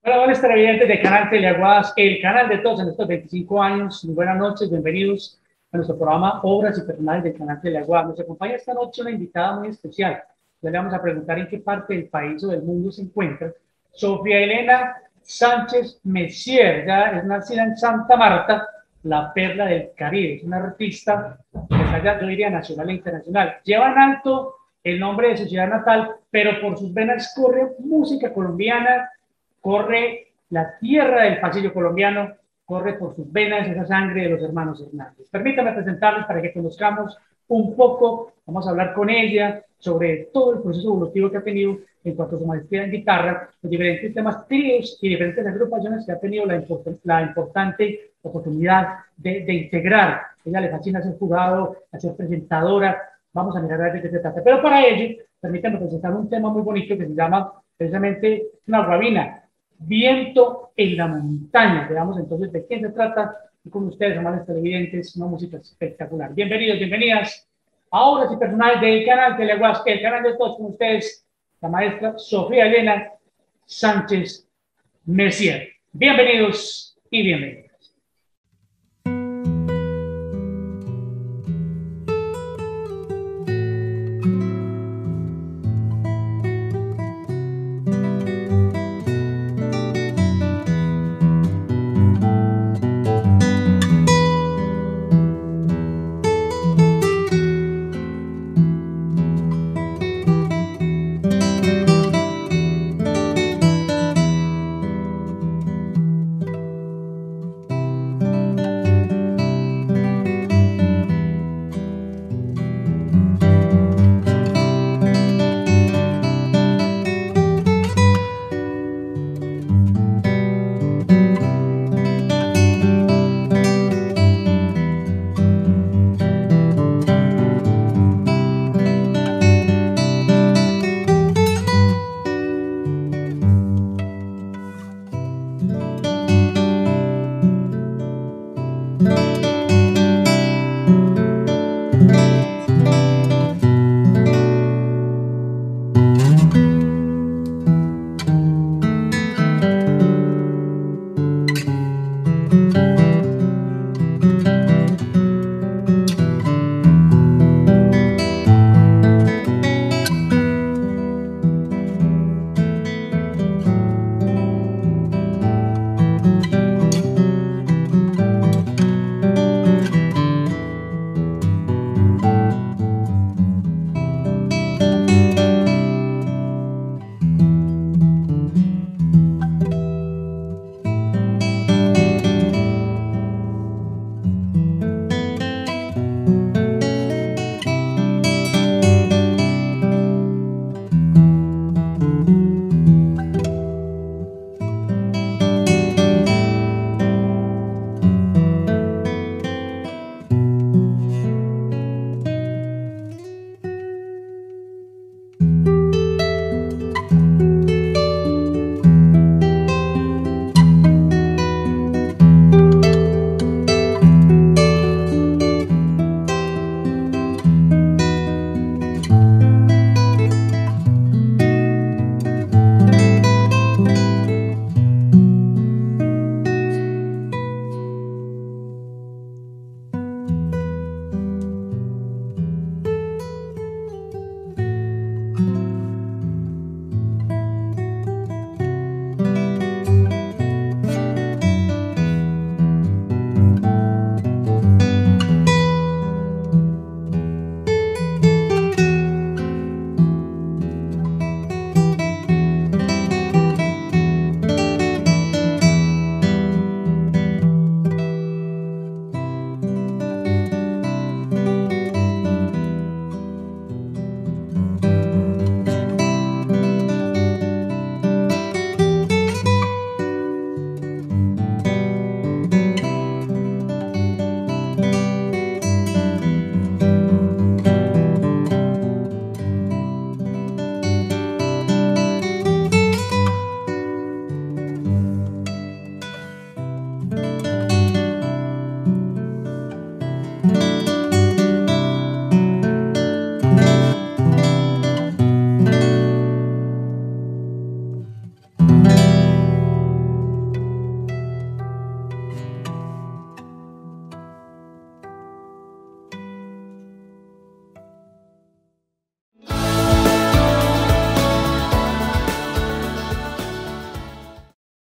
Hola, buenas televidentes de Canal Teleaguas, el canal de todos en estos 25 años. Muy buenas noches, bienvenidos a nuestro programa Obras y Personales del Canal Teleaguas. Nos acompaña esta noche una invitada muy especial. Ya le vamos a preguntar en qué parte del país o del mundo se encuentra. Sofía Elena Sánchez Messier, ya es nacida en Santa Marta, la perla del Caribe. Es una artista, yo diría nacional e internacional. Lleva en alto el nombre de su ciudad natal, pero por sus venas corre música colombiana, corre la tierra del pasillo colombiano, corre por sus venas esa sangre de los hermanos Hernández. Permítame presentarles para que conozcamos un poco, vamos a hablar con ella sobre todo el proceso evolutivo que ha tenido en cuanto a su maestría en guitarra, los diferentes temas tríos y diferentes agrupaciones que ha tenido la importante oportunidad de integrar. Ella le fascina ser jurado, a ser presentadora. Vamos a mirar de qué se trata. Pero para ello, permítanme presentar un tema muy bonito que se llama precisamente una guabina, Viento en la montaña. Veamos entonces de qué se trata y con ustedes, amables televidentes, una música espectacular. Bienvenidos, bienvenidas a Obras y Personales del canal Teleaguas, el canal de todos con ustedes, la maestra Sofía Elena Sánchez Messier. Bienvenidos y bienvenidos.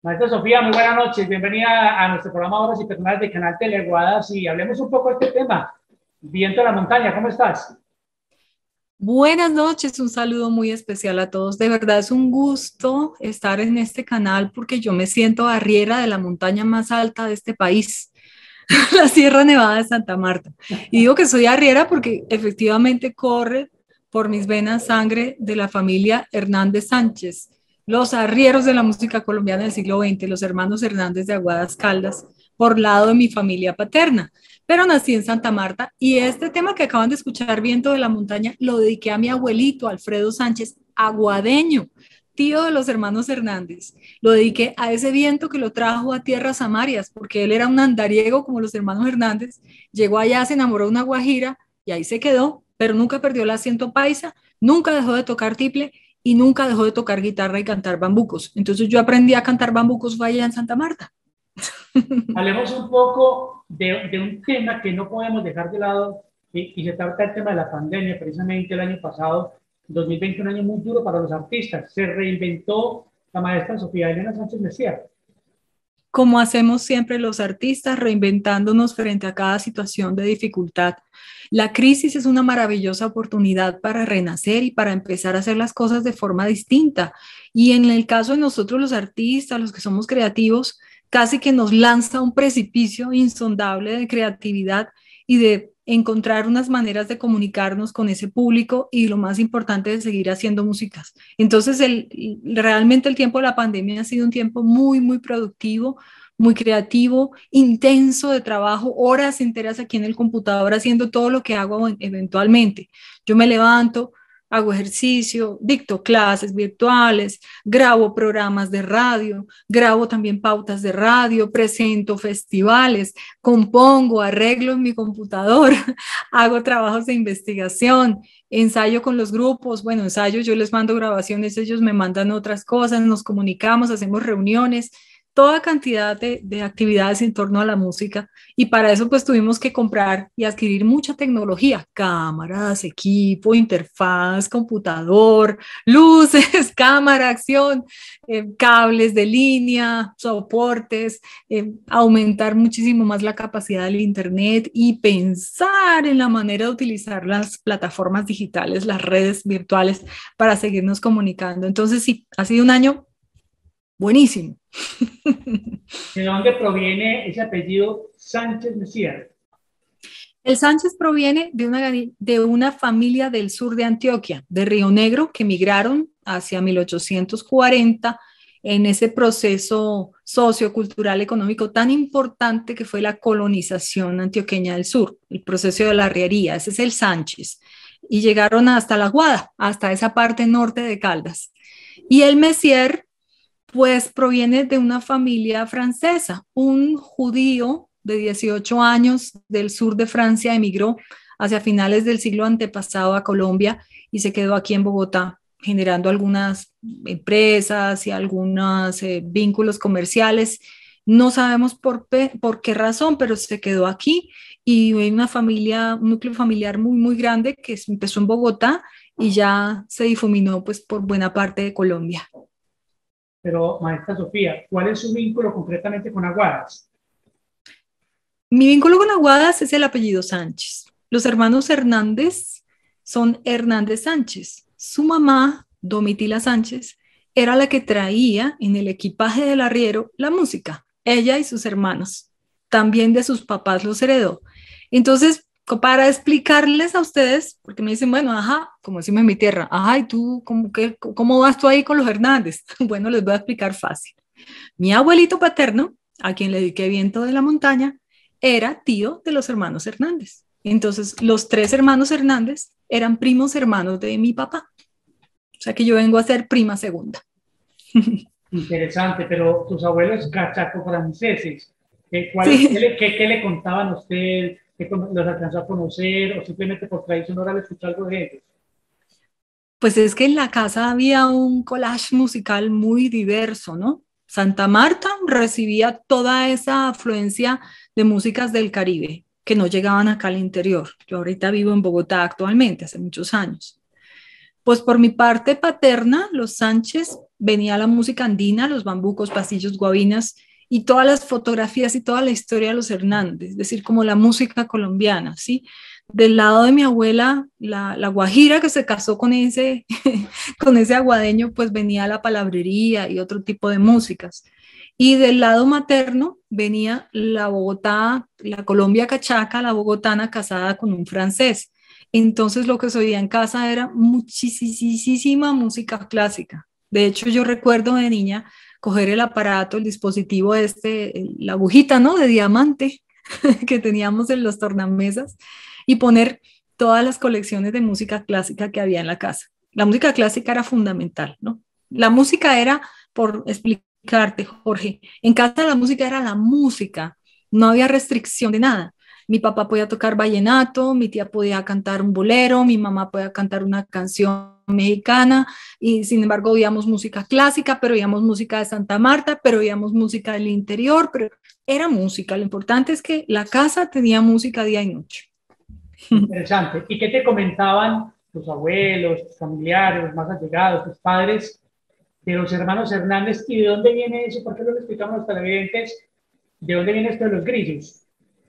Maestra Sofía, muy buenas noches. Bienvenida a nuestro programa Obras y Personales del canal Teleguadas y hablemos un poco de este tema. Viento de la montaña, ¿cómo estás? Buenas noches, un saludo muy especial a todos. De verdad es un gusto estar en este canal porque yo me siento arriera de la montaña más alta de este país, la Sierra Nevada de Santa Marta. Y digo que soy arriera porque efectivamente corre por mis venas sangre de la familia Hernández Sánchez, los arrieros de la música colombiana del siglo XX, los hermanos Hernández de Aguadas Caldas, por lado de mi familia paterna. Pero nací en Santa Marta y este tema que acaban de escuchar, Viento de la Montaña, lo dediqué a mi abuelito Alfredo Sánchez, aguadeño, tío de los hermanos Hernández. Lo dediqué a ese viento que lo trajo a tierras amarias, porque él era un andariego como los hermanos Hernández. Llegó allá, se enamoró de una guajira y ahí se quedó, pero nunca perdió el acento paisa, nunca dejó de tocar tiple y nunca dejó de tocar guitarra y cantar bambucos. Entonces yo aprendí a cantar bambucos fue allá en Santa Marta. Hablemos un poco de un tema que no podemos dejar de lado y se trata del tema de la pandemia. Precisamente el año pasado, 2020, un año muy duro para los artistas. Se reinventó la maestra Sofía Elena Sánchez Messier. Como hacemos siempre los artistas, reinventándonos frente a cada situación de dificultad. La crisis es una maravillosa oportunidad para renacer y para empezar a hacer las cosas de forma distinta. Y en el caso de nosotros los artistas, los que somos creativos, casi que nos lanza a un precipicio insondable de creatividad y de encontrar unas maneras de comunicarnos con ese público y lo más importante de seguir haciendo músicas. Entonces, realmente el tiempo de la pandemia ha sido un tiempo muy, muy productivo, muy creativo, intenso de trabajo, horas enteras aquí en el computador haciendo todo lo que hago eventualmente. Yo me levanto, hago ejercicio, dicto clases virtuales, grabo programas de radio, grabo también pautas de radio, presento festivales, compongo, arreglo en mi computador, hago trabajos de investigación, ensayo con los grupos, bueno, ensayo, yo les mando grabaciones, ellos me mandan otras cosas, nos comunicamos, hacemos reuniones, toda cantidad de actividades en torno a la música y para eso pues tuvimos que comprar y adquirir mucha tecnología, cámaras, equipo, interfaz, computador, luces, cámara, acción, cables de línea, soportes, aumentar muchísimo más la capacidad del Internet y pensar en la manera de utilizar las plataformas digitales, las redes virtuales para seguirnos comunicando. Entonces sí, ha sido un año buenísimo. ¿De dónde proviene ese apellido Sánchez Messier? El Sánchez proviene de una familia del sur de Antioquia, de Río Negro, que migraron hacia 1840 en ese proceso sociocultural económico tan importante que fue la colonización antioqueña del sur, el proceso de la arriería, ese es el Sánchez. Y llegaron hasta la Guada, hasta esa parte norte de Caldas. Y el Messier pues proviene de una familia francesa. Un judío de 18 años del sur de Francia emigró hacia finales del siglo antepasado a Colombia y se quedó aquí en Bogotá, generando algunas empresas y algunos vínculos comerciales. No sabemos por qué razón, pero se quedó aquí y hay una familia, un núcleo familiar muy, muy grande que empezó en Bogotá y ya se difuminó pues por buena parte de Colombia. Pero, maestra Sofía, ¿cuál es su vínculo concretamente con Aguadas? Mi vínculo con Aguadas es el apellido Sánchez. Los hermanos Hernández son Hernández Sánchez. Su mamá, Domitila Sánchez, era la que traía en el equipaje del arriero la música. Ella y sus hermanos. También de sus papás los heredó. Entonces, para explicarles a ustedes, porque me dicen, bueno, ajá, como decimos en mi tierra, ajá, ¿y tú cómo vas tú ahí con los Hernández? Bueno, les voy a explicar fácil. Mi abuelito paterno, a quien le dediqué Viento de la Montaña, era tío de los hermanos Hernández. Entonces, los tres hermanos Hernández eran primos hermanos de mi papá. O sea que yo vengo a ser prima segunda. Interesante, pero tus abuelos cachaco-franceses, Sí, qué le contaban a usted? ¿Qué los alcanzó a conocer? ¿O simplemente por tradición oral escuchó algo de ellos? pues es que en la casa había un collage musical muy diverso, ¿no? Santa Marta recibía toda esa afluencia de músicas del Caribe que no llegaban acá al interior. Yo ahorita vivo en Bogotá actualmente, hace muchos años. Pues por mi parte paterna, los Sánchez venía la música andina, los bambucos, pasillos, guabinas y todas las fotografías y toda la historia de los Hernández, es decir, como la música colombiana, ¿sí? Del lado de mi abuela, la guajira que se casó con ese, con ese aguadeño, pues venía la palabrería y otro tipo de músicas. Y del lado materno venía la Bogotá, la Colombia cachaca, la bogotana casada con un francés. Entonces lo que se oía en casa era muchísima música clásica. De hecho, yo recuerdo de niña coger el aparato, el dispositivo este, la agujita, ¿no? De diamante que teníamos en los tornamesas y poner todas las colecciones de música clásica que había en la casa. La música clásica era fundamental, ¿no? La música era, por explicarte, Jorge, en casa la música era la música, no había restricción de nada. Mi papá podía tocar vallenato, mi tía podía cantar un bolero, mi mamá podía cantar una canción mexicana y sin embargo oíamos música clásica, pero oíamos música de Santa Marta, pero oíamos música del interior, pero era música. Lo importante es que la casa tenía música día y noche. Interesante. ¿Y qué te comentaban tus abuelos, tus familiares, los más allegados, tus padres, de los hermanos Hernández? ¿Y de dónde viene eso? ¿Por qué no lo explicamos a los televidentes? ¿De dónde viene esto de los grillos?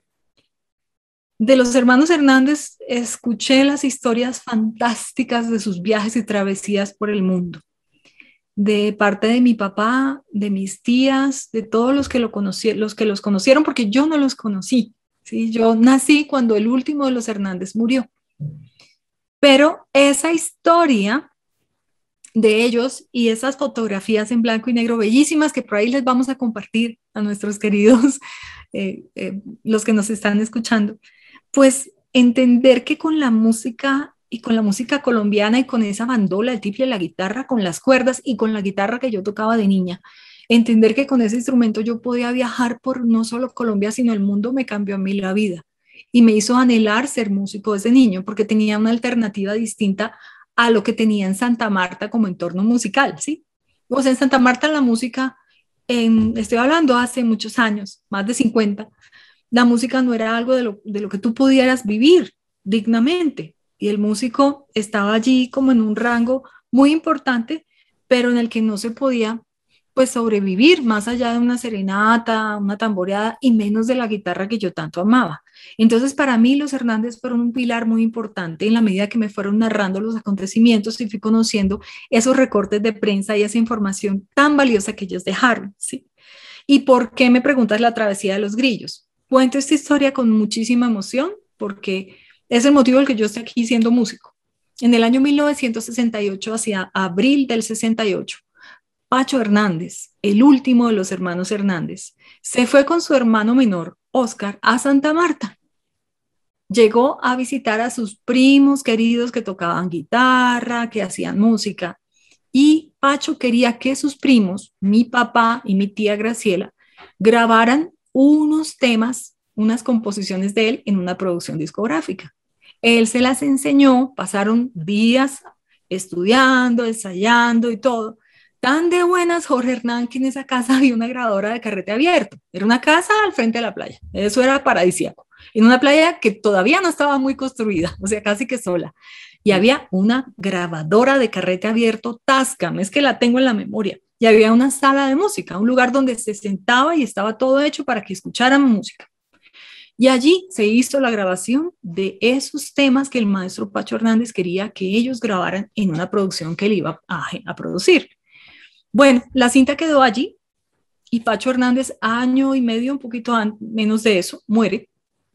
De los hermanos Hernández escuché las historias fantásticas de sus viajes y travesías por el mundo. De parte de mi papá, de mis tías, de todos los que los conocieron, porque yo no los conocí. ¿Sí? Yo nací cuando el último de los Hernández murió. Pero esa historia de ellos y esas fotografías en blanco y negro bellísimas que por ahí les vamos a compartir a nuestros queridos, los que nos están escuchando, pues entender que con la música y con la música colombiana y con esa bandola, el tiple, la guitarra, con las cuerdas y con la guitarra que yo tocaba de niña, entender que con ese instrumento yo podía viajar por no solo Colombia, sino el mundo, me cambió a mí la vida y me hizo anhelar ser músico desde niño porque tenía una alternativa distinta a lo que tenía en Santa Marta como entorno musical, ¿sí? O sea, en Santa Marta la música, estoy hablando hace muchos años, más de 50, la música no era algo de lo que tú pudieras vivir dignamente. Y el músico estaba allí como en un rango muy importante, pero en el que no se podía pues sobrevivir más allá de una serenata, una tamboreada y menos de la guitarra que yo tanto amaba. Entonces para mí los Hernández fueron un pilar muy importante en la medida que me fueron narrando los acontecimientos y fui conociendo esos recortes de prensa y esa información tan valiosa que ellos dejaron, ¿sí? ¿Y por qué me preguntas la travesía de los grillos? Cuento esta historia con muchísima emoción porque es el motivo del que yo estoy aquí siendo músico. En el año 1968, hacia abril del 68, Pacho Hernández, el último de los hermanos Hernández, se fue con su hermano menor, Oscar, a Santa Marta. Llegó a visitar a sus primos queridos que tocaban guitarra, que hacían música. Y Pacho quería que sus primos, mi papá y mi tía Graciela, grabaran unos temas, unas composiciones de él en una producción discográfica. Él se las enseñó, pasaron días estudiando, ensayando y todo. Tan de buenas, Jorge Hernán, que en esa casa había una grabadora de carrete abierto. Era una casa al frente de la playa. Eso era paradisíaco. En una playa que todavía no estaba muy construida, o sea, casi que sola. Y había una grabadora de carrete abierto Tascam, es que la tengo en la memoria. Y había una sala de música, un lugar donde se sentaba y estaba todo hecho para que escucharan música. Y allí se hizo la grabación de esos temas que el maestro Pacho Hernández quería que ellos grabaran en una producción que él iba a producir. Bueno, la cinta quedó allí y Pacho Hernández, año y medio, un poquito menos de eso, muere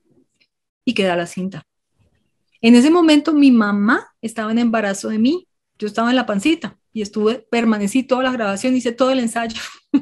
y queda la cinta. En ese momento mi mamá estaba en embarazo de mí, yo estaba en la pancita y permanecí toda la grabación, hice todo el ensayo.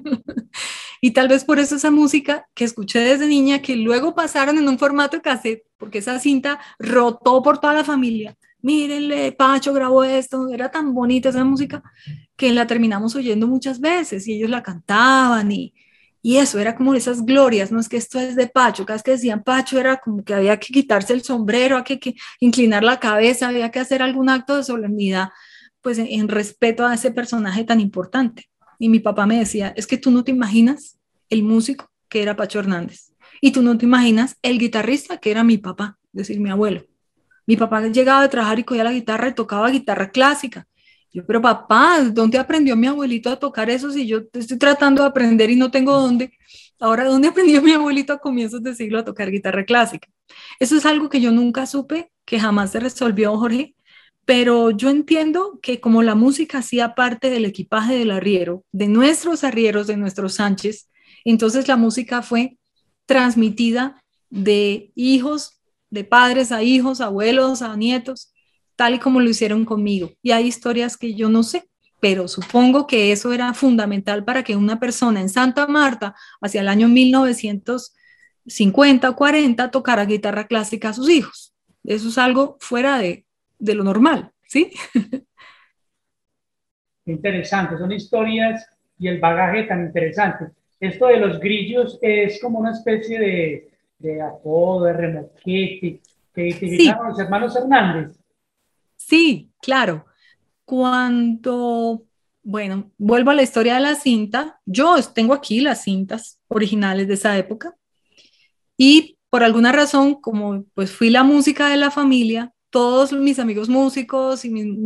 Y tal vez por eso esa música que escuché desde niña, que luego pasaron en un formato de cassette, porque esa cinta rotó por toda la familia. Mírenle, Pacho grabó esto, era tan bonita esa música que la terminamos oyendo muchas veces y ellos la cantaban y eso era como esas glorias, no es que esto es de Pacho, cada vez que decían Pacho era como que había que quitarse el sombrero, había que inclinar la cabeza, había que hacer algún acto de solemnidad, pues en respeto a ese personaje tan importante. Y mi papá me decía, es que tú no te imaginas el músico que era Pacho Hernández y tú no te imaginas el guitarrista que era mi papá, es decir, mi abuelo. Mi papá llegaba a trabajar y cogía la guitarra y tocaba guitarra clásica Yo, pero papá, ¿dónde aprendió mi abuelito a tocar eso si yo estoy tratando de aprender y no tengo dónde? Ahora, ¿dónde aprendió mi abuelito a comienzos de siglo a tocar guitarra clásica? Eso es algo que yo nunca supe, que jamás se resolvió, Jorge, pero yo entiendo que como la música hacía parte del equipaje del arriero, de nuestros arrieros, de nuestros Sánchez, entonces la música fue transmitida de hijos, de padres a hijos, abuelos a nietos, tal y como lo hicieron conmigo. Y hay historias que yo no sé, pero supongo que eso era fundamental para que una persona en Santa Marta, hacia el año 1950 o 40, tocara guitarra clásica a sus hijos. Eso es algo fuera de lo normal, ¿sí? Interesante, son historias y el bagaje tan interesante. Esto de los grillos es como una especie de apodo, de remoquete, que identificaron Sí, a los hermanos Hernández. sí, claro. Cuando, bueno, vuelvo a la historia de la cinta, yo tengo aquí las cintas originales de esa época y por alguna razón, como pues fui la música de la familia, todos mis amigos músicos y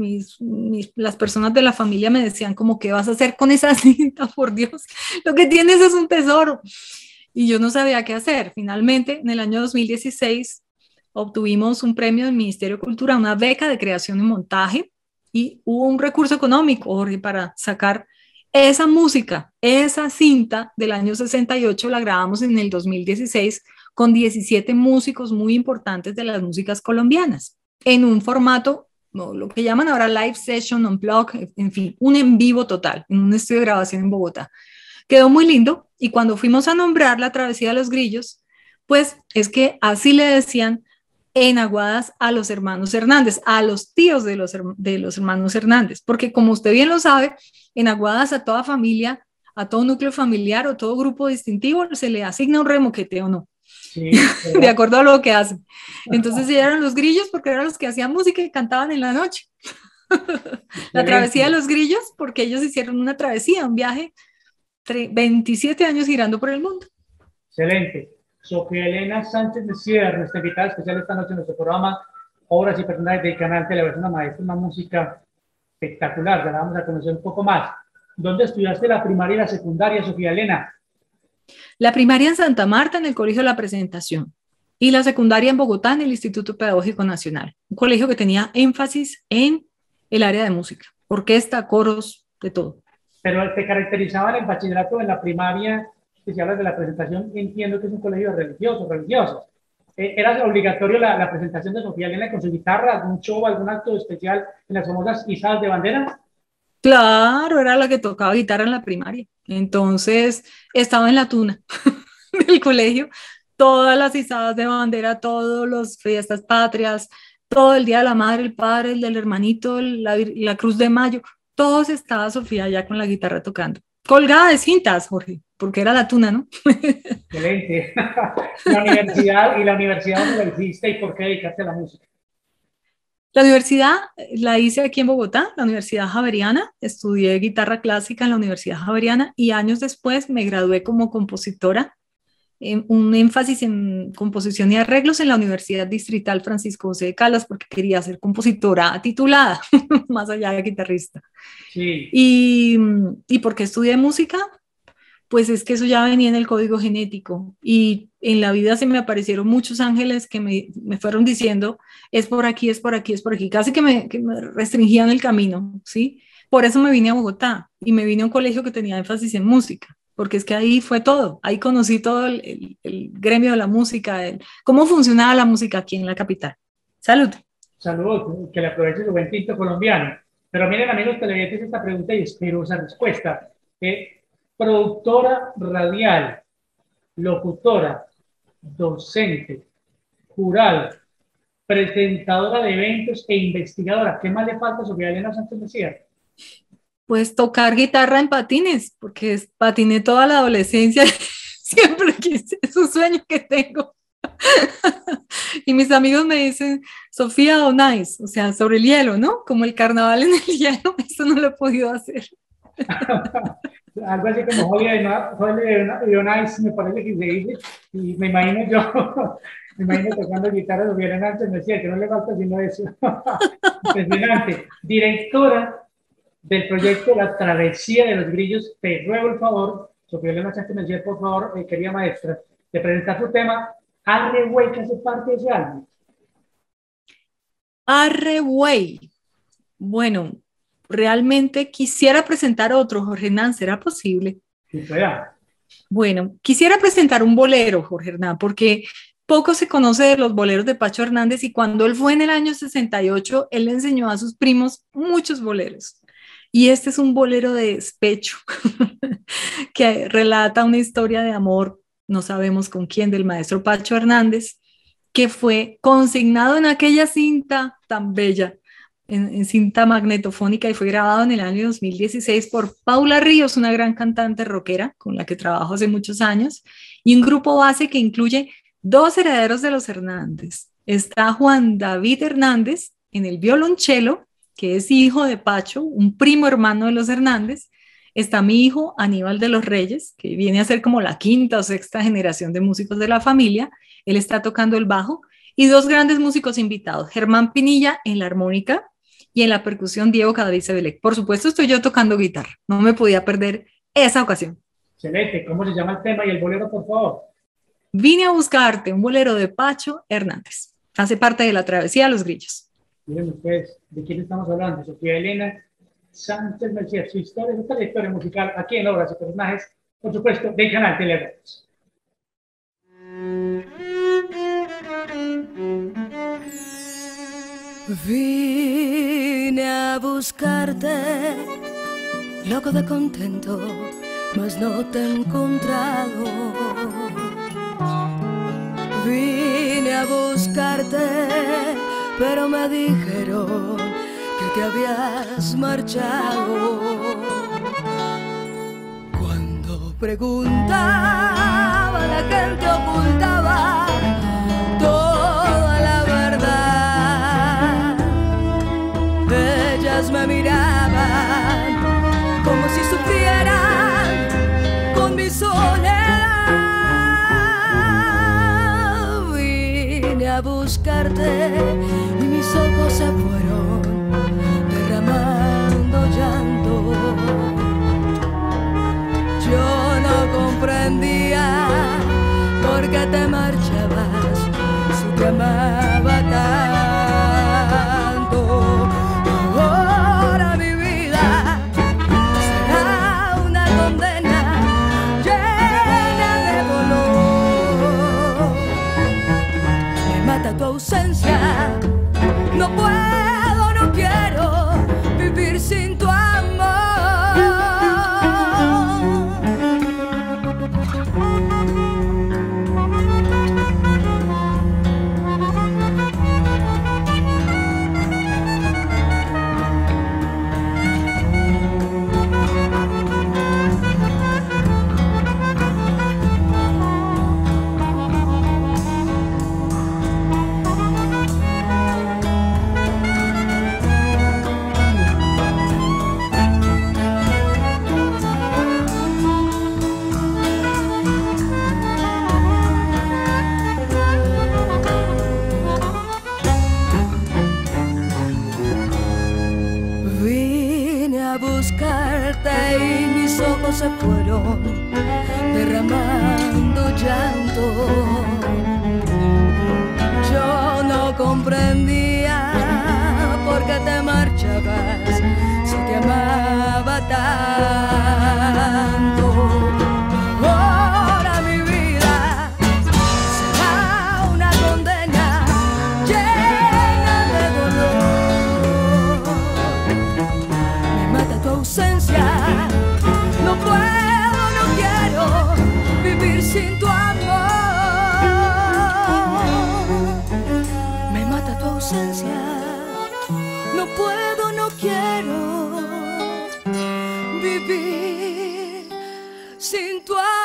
las personas de la familia me decían como, ¿qué vas a hacer con esa cinta? Por Dios, lo que tienes es un tesoro. Y yo no sabía qué hacer. Finalmente, en el año 2016, obtuvimos un premio del Ministerio de Cultura, una beca de creación y montaje, y hubo un recurso económico, Jorge, para sacar esa música, esa cinta del año 68, la grabamos en el 2016 con 17 músicos muy importantes de las músicas colombianas, en un formato, no, lo que llaman ahora live session, unplugged, en fin, un en vivo total, en un estudio de grabación en Bogotá. Quedó muy lindo y cuando fuimos a nombrar la travesía de los grillos, pues es que así le decían en Aguadas a los hermanos Hernández, a los tíos de los hermanos Hernández, porque como usted bien lo sabe, en Aguadas a toda familia, a todo núcleo familiar o todo grupo distintivo se le asigna un remoquete o no, Sí, de ¿verdad? acuerdo a lo que hacen. Entonces eran los grillos porque eran los que hacían música y cantaban en la noche. La travesía de Excelente, los grillos porque ellos hicieron una travesía, un viaje 27 años girando por el mundo. excelente. Sofía Elena Sánchez de Sierra, nuestra invitada especial esta noche en nuestro programa Obras y Personajes del Canal Televisión, una maestra, una música espectacular, ya la vamos a conocer un poco más. ¿Dónde estudiaste la primaria y la secundaria, Sofía Elena? La primaria en Santa Marta, en el Colegio de la Presentación, y la secundaria en Bogotá, en el Instituto Pedagógico Nacional, un colegio que tenía énfasis en el área de música, orquesta, coros, de todo. Pero te caracterizaban el bachillerato en la primaria, que si hablas de la presentación, entiendo que es un colegio religioso, religiosos. ¿Era obligatorio la presentación de Sofía Elena con su guitarra, algún show, algún acto especial en las famosas izadas de bandera? Claro, era la que tocaba guitarra en la primaria. Entonces, estaba en la tuna del colegio, todas las izadas de bandera, todas las fiestas patrias, todo el Día de la Madre, el Padre, el del hermanito, la Cruz de Mayo, todos estaba Sofía ya con la guitarra tocando. Colgada de cintas, Jorge, porque era la tuna, ¿no? Excelente. La universidad, ¿y la universidad dónde la hiciste y por qué dedicaste a la música? La universidad la hice aquí en Bogotá, la Universidad Javeriana. Estudié guitarra clásica en la Universidad Javeriana y años después me gradué como compositora, en un énfasis en composición y arreglos en la Universidad Distrital Francisco José de Calas porque quería ser compositora titulada, más allá de guitarrista. Sí, Y, ¿Y por qué estudié música? Pues es que eso ya venía en el código genético y en la vida se me aparecieron muchos ángeles que me fueron diciendo, es por aquí, es por aquí, es por aquí, casi que me restringían el camino, ¿sí? Por eso me vine a Bogotá y me vine a un colegio que tenía énfasis en música, porque es que ahí fue todo, ahí conocí todo el gremio de la música, cómo funcionaba la música aquí en la capital. Salud. saludos, que le aproveche su buen tinto colombiano. Pero miren, amigos televidentes, esta pregunta y espero esa respuesta. Productora radial, locutora, docente, jurado, presentadora de eventos e investigadora. ¿Qué más le falta a Sofía Elena Sánchez Mejía? Pues tocar guitarra en patines, porque patiné toda la adolescencia, siempre quise, es un sueño que tengo. Y mis amigos me dicen, Sofía on ice, o sea, sobre el hielo, ¿no? Como el carnaval en el hielo, eso no lo he podido hacer. Algo así como Holiday on Ice, me parece que se dice, y me imagino yo, me imagino tocando guitarra Sofía Elena Sánchez Mejía, que no le falta sino eso. Impresionante. Directora del proyecto La Travesía de los Grillos. Te ruego el favor, Sofía Elena Sánchez Mercier, por favor, querida maestra, de presentar su tema, Arre Güey, que hace parte de ese álbum. Arre, güey. Bueno, realmente quisiera presentar otro, Jorge Hernán, ¿será posible? Si pueda. Bueno, quisiera presentar un bolero, Jorge Hernán, porque poco se conoce de los boleros de Pacho Hernández y cuando él fue en el año 68, él le enseñó a sus primos muchos boleros. Y este es un bolero de despecho que relata una historia de amor, no sabemos con quién, del maestro Pacho Hernández, que fue consignado en aquella cinta tan bella, en cinta magnetofónica, y fue grabado en el año 2016 por Paula Ríos, una gran cantante rockera con la que trabajo hace muchos años, y un grupo base que incluye dos herederos de los Hernández. Está Juan David Hernández en el violonchelo, que es hijo de Pacho, un primo hermano de los Hernández. Está mi hijo Aníbal de los Reyes, que viene a ser como la quinta o sexta generación de músicos de la familia. Él está tocando el bajo. Y dos grandes músicos invitados, Germán Pinilla en la armónica y en la percusión Diego Cadavid-Sebelec. Por supuesto, estoy yo tocando guitarra. No me podía perder esa ocasión. Excelente. ¿Cómo se llama el tema y el bolero, por favor? Vine a buscarte, un bolero de Pacho Hernández. Hace parte de La Travesía de los Grillos. Miren ustedes, ¿de quién estamos hablando? Sofía Elena Sánchez Mercier, su historia, su trayectoria musical aquí en Obras y Personajes, por supuesto, del canal Teleredes. Vine a buscarte, loco de contento, mas no te he encontrado. Vine a buscarte, pero me dijeron que te habías marchado. Cuando preguntaba, la gente ocultaba toda la verdad. Ellas me miraban como si sufrieran con mi soledad. Vine a buscarte y mis ojos se fueron derramando llanto. Yo no comprendía por qué te marchabas si te amaba tanto. Ahora mi vida será una condena llena de dolor. Me mata tu ausencia, no puedo, no quiero vivir sin tu amor. Y mis ojos se fueron derramando llanto. Yo no comprendía por qué te marchabas si te amaba tanto. Ahora mi vida será una condena llena de dolor. Me mata tu ausencia, no puedo, no quiero vivir sin tu amor. Me mata tu ausencia, no puedo, no quiero vivir sin tu amor.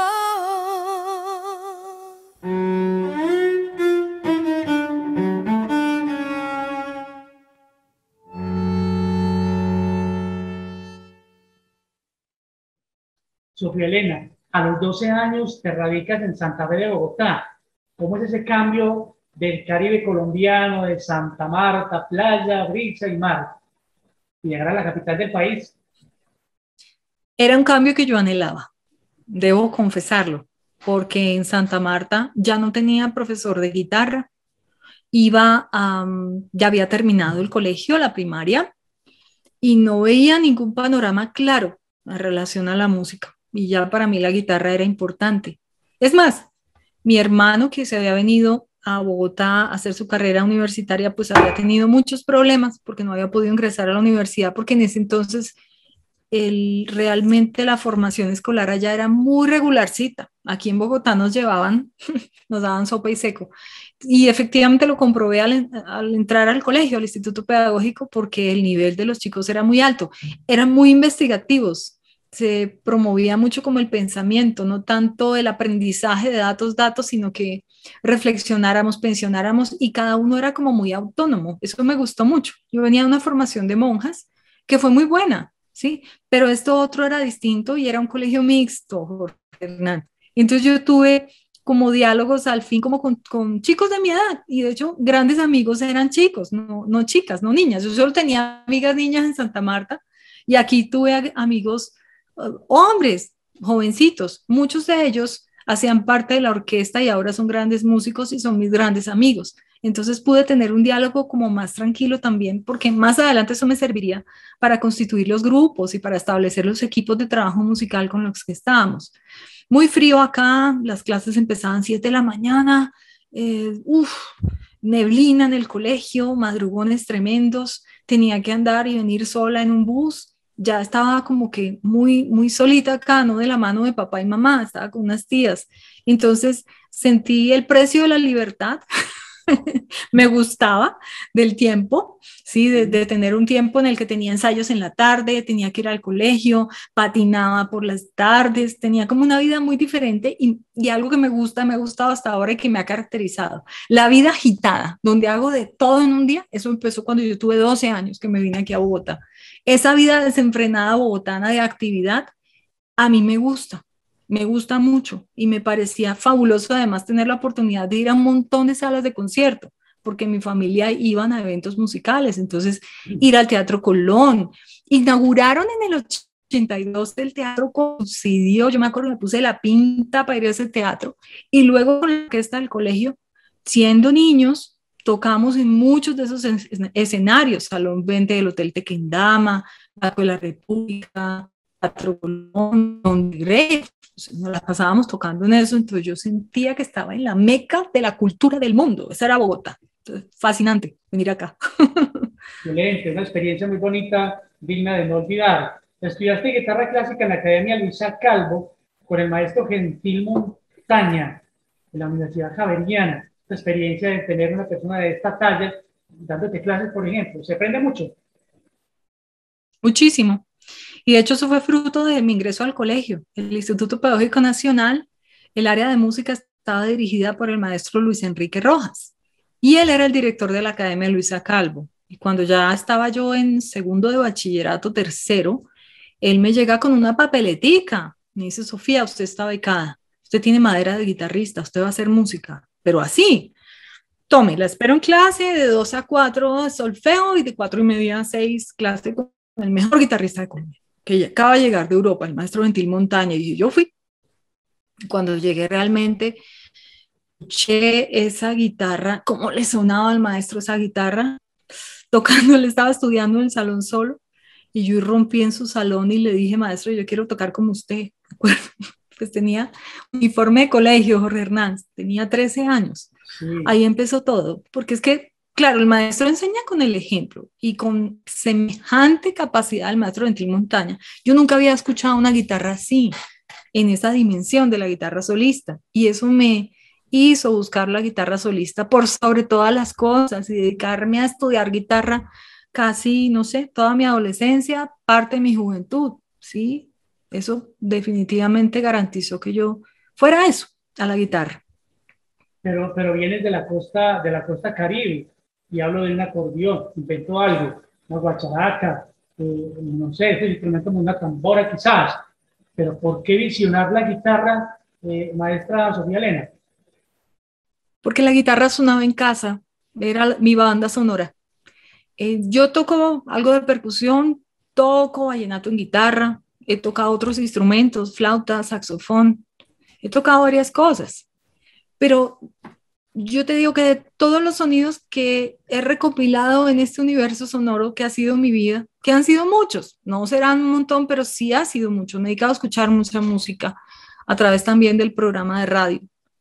Sofía Elena, a los 12 años te radicas en Santa Fe de Bogotá. ¿Cómo es ese cambio del Caribe colombiano, de Santa Marta, playa, brisa y mar? y llegar a la capital del país. Era un cambio que yo anhelaba, debo confesarlo, porque en Santa Marta ya no tenía profesor de guitarra, ya había terminado el colegio, la primaria, y no veía ningún panorama claro en relación a la música. Y ya para mí la guitarra era importante. Es más, mi hermano que se había venido a Bogotá a hacer su carrera universitaria, pues había tenido muchos problemas porque no había podido ingresar a la universidad, porque en ese entonces realmente la formación escolar allá era muy regularcita. Aquí en Bogotá nos llevaban, nos daban sopa y seco. Y efectivamente lo comprobé al entrar al colegio, al instituto pedagógico, porque el nivel de los chicos era muy alto. Eran muy investigativos. Se promovía mucho como el pensamiento, no tanto el aprendizaje de datos, sino que reflexionáramos, pensionáramos y cada uno era como muy autónomo. Eso me gustó mucho. Yo venía de una formación de monjas que fue muy buena, ¿sí? Pero esto otro era distinto y era un colegio mixto, Jorge Hernán. Entonces yo tuve como diálogos al fin como con chicos de mi edad y de hecho grandes amigos eran chicos, no chicas, no niñas. Yo solo tenía amigas niñas en Santa Marta y aquí tuve amigos hombres, jovencitos, muchos de ellos hacían parte de la orquesta y ahora son grandes músicos y son mis grandes amigos. Entonces pude tener un diálogo como más tranquilo también, porque más adelante eso me serviría para constituir los grupos y para establecer los equipos de trabajo musical con los que estábamos. Muy frío acá, las clases empezaban 7 de la mañana, neblina en el colegio, madrugones tremendos, tenía que andar y venir sola en un bus, ya estaba como que muy solita acá, no de la mano de papá y mamá, estaba con unas tías. Entonces sentí el precio de la libertad. Me gustaba del tiempo, ¿sí? De tener un tiempo en el que tenía ensayos en la tarde, tenía que ir al colegio, patinaba por las tardes, tenía como una vida muy diferente y algo que me ha gustado hasta ahora y que me ha caracterizado. La vida agitada, donde hago de todo en un día, eso empezó cuando yo tuve 12 años que me vine aquí a Bogotá. Esa vida desenfrenada bogotana de actividad, a mí me gusta mucho y me parecía fabuloso además tener la oportunidad de ir a un montón de salas de concierto, porque mi familia iban a eventos musicales, entonces ir al Teatro Colón. Inauguraron en el 82 el Teatro Coincidió, yo me acuerdo, me puse la pinta para ir a ese teatro y luego con la orquesta del colegio, siendo niños, tocamos en muchos de esos escenarios, Salón 20 del Hotel Tequendama, Banco de la República, Teatro Colón, donde nos las pasábamos tocando en eso, entonces yo sentía que estaba en la meca de la cultura del mundo, esa era Bogotá. Entonces, fascinante venir acá. Excelente, una experiencia muy bonita, digna de no olvidar. Estudiaste guitarra clásica en la Academia Luisa Calvo con el maestro Gentil Montaña de la Universidad Javeriana. Esta experiencia de tener una persona de esta talla dándote clases, por ejemplo, se aprende mucho. Muchísimo. Y de hecho eso fue fruto de mi ingreso al colegio. El Instituto Pedagógico Nacional, el área de música estaba dirigida por el maestro Luis Enrique Rojas y él era el director de la Academia Luisa Calvo. Y cuando ya estaba yo en segundo de bachillerato, tercero, él me llega con una papeletica. Me dice, Sofía, usted está becada, usted tiene madera de guitarrista, usted va a hacer música, pero así. Tome, la espero en clase de 2 a 4 solfeo y de 4:30 a 6 clase con el mejor guitarrista de Colombia, que ya acaba de llegar de Europa, el maestro Gentil Montaña, y yo fui. Cuando llegué realmente, escuché esa guitarra, cómo le sonaba al maestro esa guitarra, tocando, él estaba estudiando en el salón solo, y yo irrumpí en su salón y le dije, maestro, yo quiero tocar como usted. Pues tenía uniforme de colegio, Jorge Hernández, tenía 13 años. Sí. Ahí empezó todo, porque es que, claro, el maestro enseña con el ejemplo y con semejante capacidad del maestro Gentil Montaña. Yo nunca había escuchado una guitarra así, en esa dimensión de la guitarra solista, y eso me hizo buscar la guitarra solista por sobre todas las cosas y dedicarme a estudiar guitarra casi, no sé, toda mi adolescencia, parte de mi juventud, ¿sí? Eso definitivamente garantizó que yo fuera eso, a la guitarra. Pero vienes de la costa Caribe, y hablo de un acordeón, inventó algo, una guacharaca, no sé, ese instrumento como una tambora quizás, pero ¿por qué visionar la guitarra, maestra Sofía Elena? Porque la guitarra sonaba en casa, era mi banda sonora. Yo toco algo de percusión, toco vallenato en guitarra, he tocado otros instrumentos, flauta, saxofón, he tocado varias cosas, pero yo te digo que de todos los sonidos que he recopilado en este universo sonoro que ha sido mi vida, que han sido muchos, no serán un montón, pero sí ha sido mucho. Me he dedicado a escuchar mucha música a través también del programa de radio.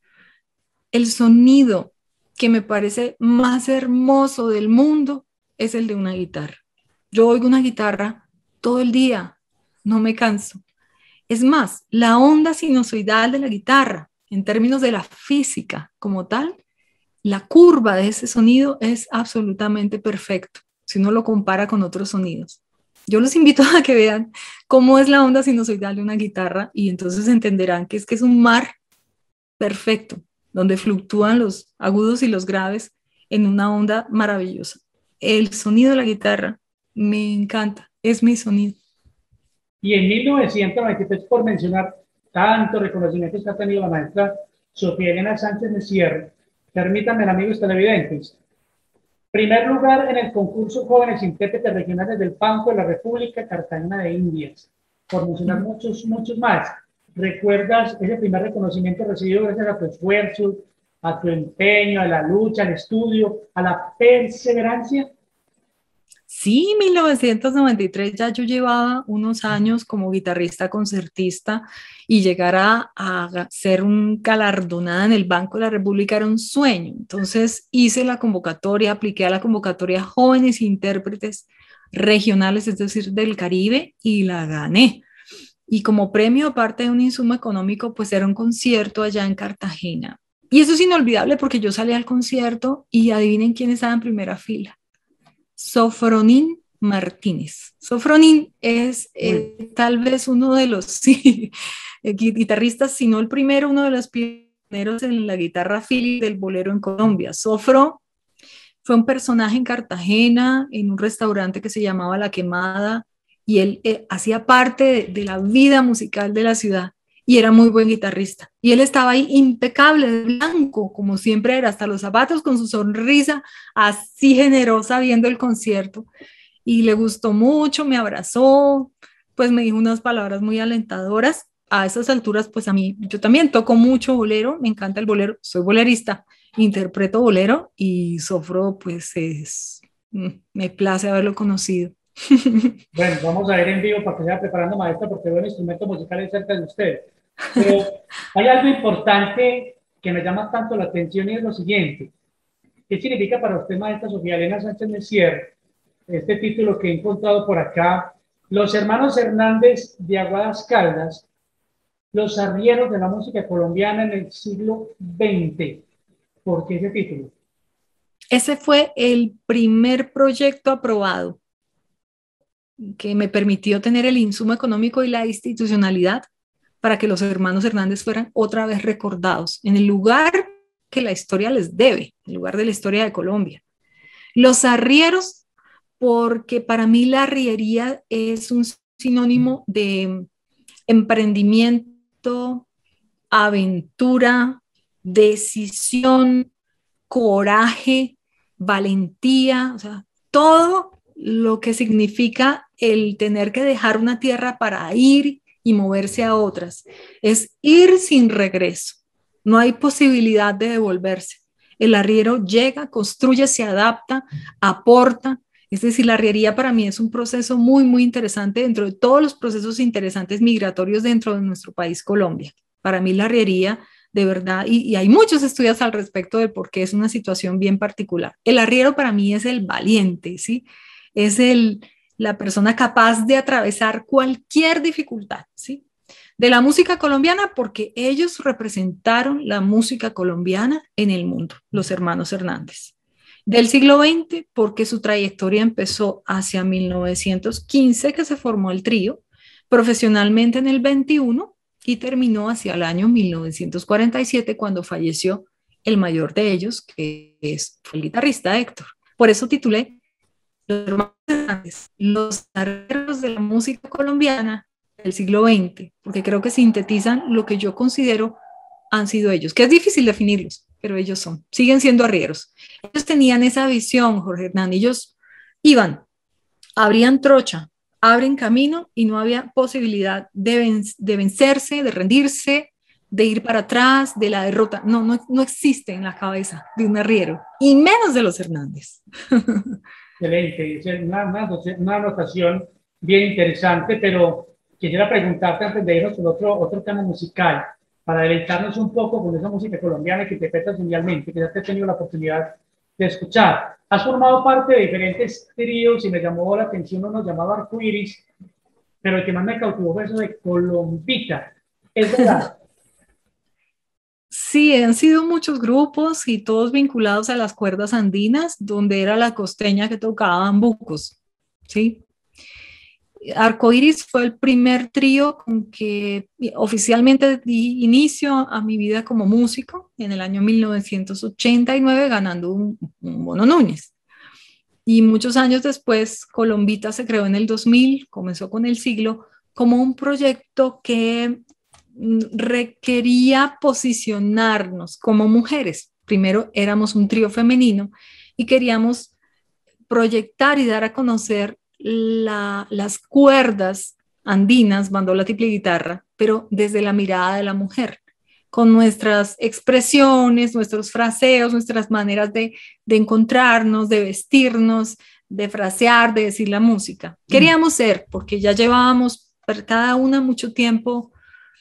El sonido que me parece más hermoso del mundo es el de una guitarra. Yo oigo una guitarra todo el día, no me canso. Es más, la onda sinusoidal de la guitarra, en términos de la física como tal, la curva de ese sonido es absolutamente perfecto si uno lo compara con otros sonidos. Yo los invito a que vean cómo es la onda sinusoidal de una guitarra y entonces entenderán que es un mar perfecto, donde fluctúan los agudos y los graves en una onda maravillosa. El sonido de la guitarra me encanta, es mi sonido. Y en 1993, por mencionar tantos reconocimientos que ha tenido la maestra Sofía Elena Sánchez Messier, permítanme, amigos televidentes, primer lugar en el concurso Jóvenes Intérpretes Regionales del Banco de la República Cartagena de Indias, por mencionar muchos más. ¿Recuerdas ese primer reconocimiento recibido gracias a tu esfuerzo, a tu empeño, a la lucha, al estudio, a la perseverancia? Sí, 1993 ya yo llevaba unos años como guitarrista concertista y llegar a ser un galardonada en el Banco de la República era un sueño. Entonces hice la convocatoria, apliqué a la convocatoria Jóvenes Intérpretes Regionales, es decir, del Caribe, y la gané. Y como premio, aparte de un insumo económico, pues era un concierto allá en Cartagena. Y eso es inolvidable porque yo salí al concierto y adivinen quién estaba en primera fila. Sofronín Martínez. Sofronín es tal vez uno de los guitarristas, si no el primero, uno de los pioneros en la guitarra Philly del bolero en Colombia. Sofro fue un personaje en Cartagena, en un restaurante que se llamaba La Quemada, y él hacía parte de la vida musical de la ciudad. Y era muy buen guitarrista. Y él estaba ahí impecable, de blanco, como siempre era, hasta los zapatos, con su sonrisa así generosa viendo el concierto. Y le gustó mucho, me abrazó, pues me dijo unas palabras muy alentadoras. A esas alturas, pues a mí, yo también toco mucho bolero, me encanta el bolero, soy bolerista, interpreto bolero y Sofro, pues me place haberlo conocido. Bueno, vamos a ver en vivo para que se vaya preparando, maestra, porque veo instrumentos musicales cerca de usted. Pero hay algo importante que me llama tanto la atención y es lo siguiente. ¿Qué significa para usted, maestra Sofía Elena Sánchez Messier, este título que he encontrado por acá? Los hermanos Hernández de Aguadas Caldas, los arrieros de la música colombiana en el siglo XX. ¿Por qué ese título? Ese fue el primer proyecto aprobado que me permitió tener el insumo económico y la institucionalidad para que los hermanos Hernández fueran otra vez recordados en el lugar que la historia les debe, el lugar de la historia de Colombia. Los arrieros, porque para mí la arriería es un sinónimo de emprendimiento, aventura, decisión, coraje, valentía, o sea, todo lo que significa el tener que dejar una tierra para ir y moverse a otras. Es ir sin regreso. No hay posibilidad de devolverse. El arriero llega, construye, se adapta, aporta. Es decir, la arriería para mí es un proceso muy, muy interesante dentro de todos los procesos interesantes migratorios dentro de nuestro país, Colombia. Para mí la arriería, de verdad, y hay muchos estudios al respecto de por qué es una situación bien particular. El arriero para mí es el valiente, ¿sí? Es la persona capaz de atravesar cualquier dificultad, ¿sí? De la música colombiana, porque ellos representaron la música colombiana en el mundo, los hermanos Hernández. Del siglo XX, porque su trayectoria empezó hacia 1915, que se formó el trío, profesionalmente en el 21 y terminó hacia el año 1947, cuando falleció el mayor de ellos, que fue el guitarrista Héctor. Por eso titulé Los hermanos Hernández, los arrieros de la música colombiana del siglo XX, porque creo que sintetizan lo que yo considero han sido ellos, que es difícil definirlos, pero ellos siguen siendo arrieros. Ellos tenían esa visión, Jorge Hernán, ellos Iban, abrían trocha, abren camino y no había posibilidad de vencerse, de rendirse, de ir para atrás, de la derrota. No existe en la cabeza de un arriero, y menos de los Hernández. Excelente, es una anotación bien interesante, pero quisiera preguntarte antes de irnos con otro tema musical, para deleitarnos un poco con esa música colombiana que interpretas mundialmente, que ya te he tenido la oportunidad de escuchar. Has formado parte de diferentes tríos y me llamó la atención uno llamado Arcoiris, pero el que más me cautivó fue eso de Colombita. ¿Es verdad? Sí, han sido muchos grupos y todos vinculados a las cuerdas andinas, donde era la costeña que tocaba bambucos, ¿sí? Arcoiris fue el primer trío con que oficialmente di inicio a mi vida como músico en el año 1989, ganando un Mono Núñez. Y muchos años después, Colombita se creó en el 2000, comenzó con el siglo, como un proyecto que requería posicionarnos como mujeres. Primero éramos un trío femenino y queríamos proyectar y dar a conocer las cuerdas andinas, bandola, tiple y guitarra, pero desde la mirada de la mujer, con nuestras expresiones, nuestros fraseos, nuestras maneras de encontrarnos, de vestirnos, de frasear, de decir la música. Queríamos ser, porque ya llevábamos cada una mucho tiempo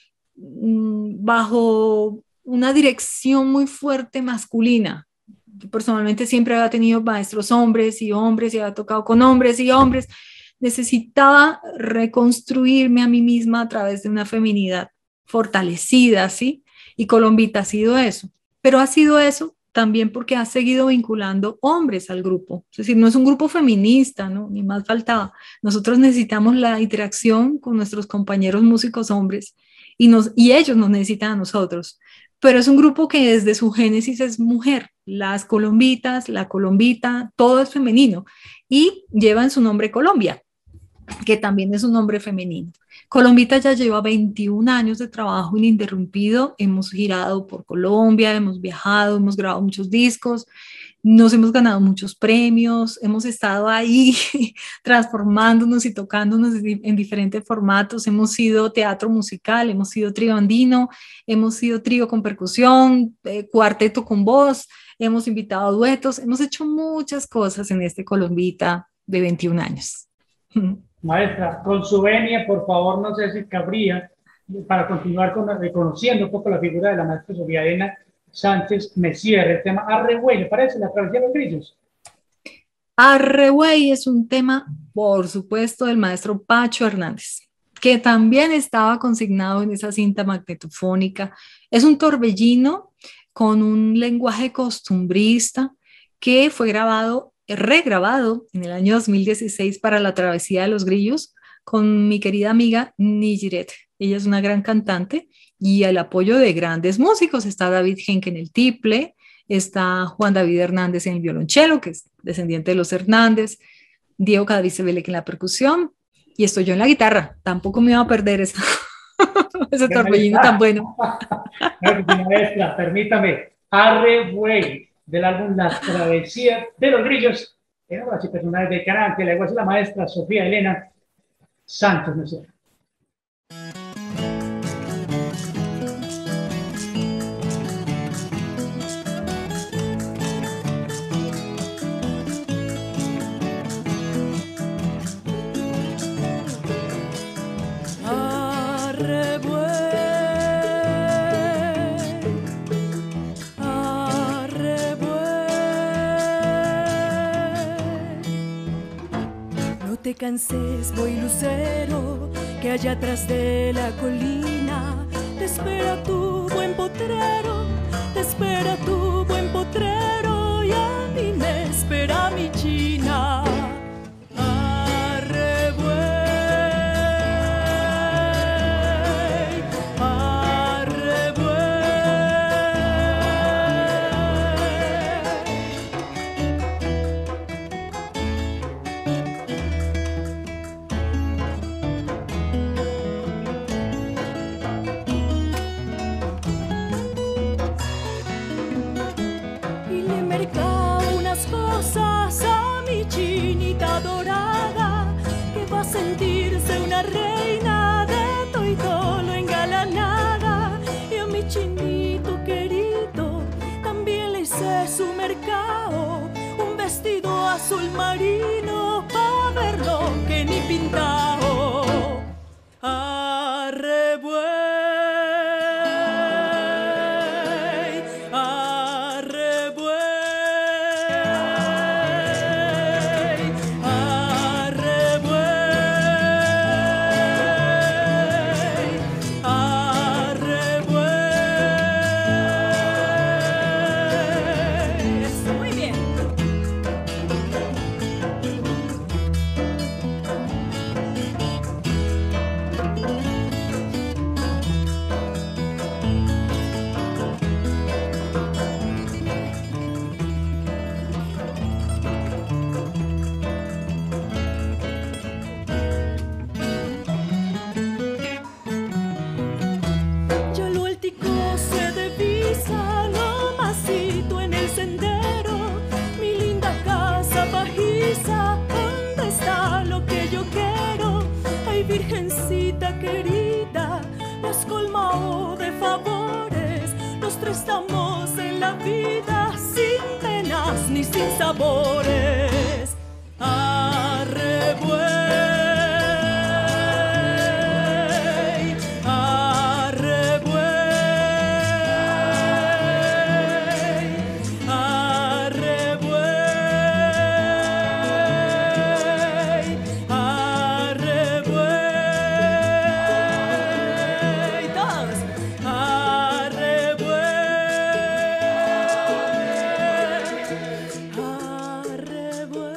bajo una dirección muy fuerte masculina. Yo personalmente siempre había tenido maestros hombres y había tocado con hombres y hombres. Necesitaba reconstruirme a mí misma a través de una feminidad fortalecida, ¿sí? Y Colombita ha sido eso. Pero ha sido eso también porque ha seguido vinculando hombres al grupo. Es decir, no es un grupo feminista, ¿no? Ni más faltaba. Nosotros necesitamos la interacción con nuestros compañeros músicos hombres y ellos nos necesitan a nosotros. Pero es un grupo que desde su génesis es mujer. Las colombitas, la colombita, todo es femenino. Y lleva en su nombre Colombia, que también es un nombre femenino. Colombita ya lleva 21 años de trabajo ininterrumpido. Hemos girado por Colombia, hemos viajado, hemos grabado muchos discos, nos hemos ganado muchos premios, hemos estado ahí transformándonos y tocándonos en diferentes formatos. Hemos sido teatro musical, hemos sido trío andino, hemos sido trío con percusión, cuarteto con voz, hemos invitado a duetos, hemos hecho muchas cosas en este Colombita de 21 años. Maestra, con su venia, por favor, no sé si cabría, para continuar reconociendo un poco la figura de la maestra Sofía Elena Sánchez Messier, el tema Arregüey, ¿le parece? La travesía de los grillos. Arregüey es un tema, por supuesto, del maestro Pacho Hernández, que también estaba consignado en esa cinta magnetofónica. Es un torbellino con un lenguaje costumbrista que fue regrabado en el año 2016 para La Travesía de los Grillos con mi querida amiga Nijiret. Ella es una gran cantante y el apoyo de grandes músicos. Está David Henke en el tiple, está Juan David Hernández en el violonchelo, que es descendiente de los Hernández, Diego Cadicebelec en la percusión y estoy yo en la guitarra. Tampoco me iba a perder ese torbellino tan bueno. Maestra, permítame, Arregüey, del álbum La Travesía de los Grillos, en obras y personajes del canal, que le hago a la maestra Sofía Elena Sánchez Messier. Te canses, voy lucero, que allá atrás de la colina te espera tu buen potrero, te espera tu buen potrero y a mí me espera mi china. sentirse una reina de todo lo engalanada. Y a mi chinito querido también le hice su mercado, un vestido azul marino pa' verlo que ni pintado. Arre buey, arre buey, arre buey, arre buey. Eso, muy bien. Ya lo altico se divisa, lo masito en el sendero, mi linda casa pajiza, ¿dónde está lo que yo quiero? Ay, virgencita querida, me has colmado de favores, los tres estamos en la vida, sin penas ni sin sabores. Arre buey, arre buey, arre buey, arre buey. Todos. Arre buey, arre buey.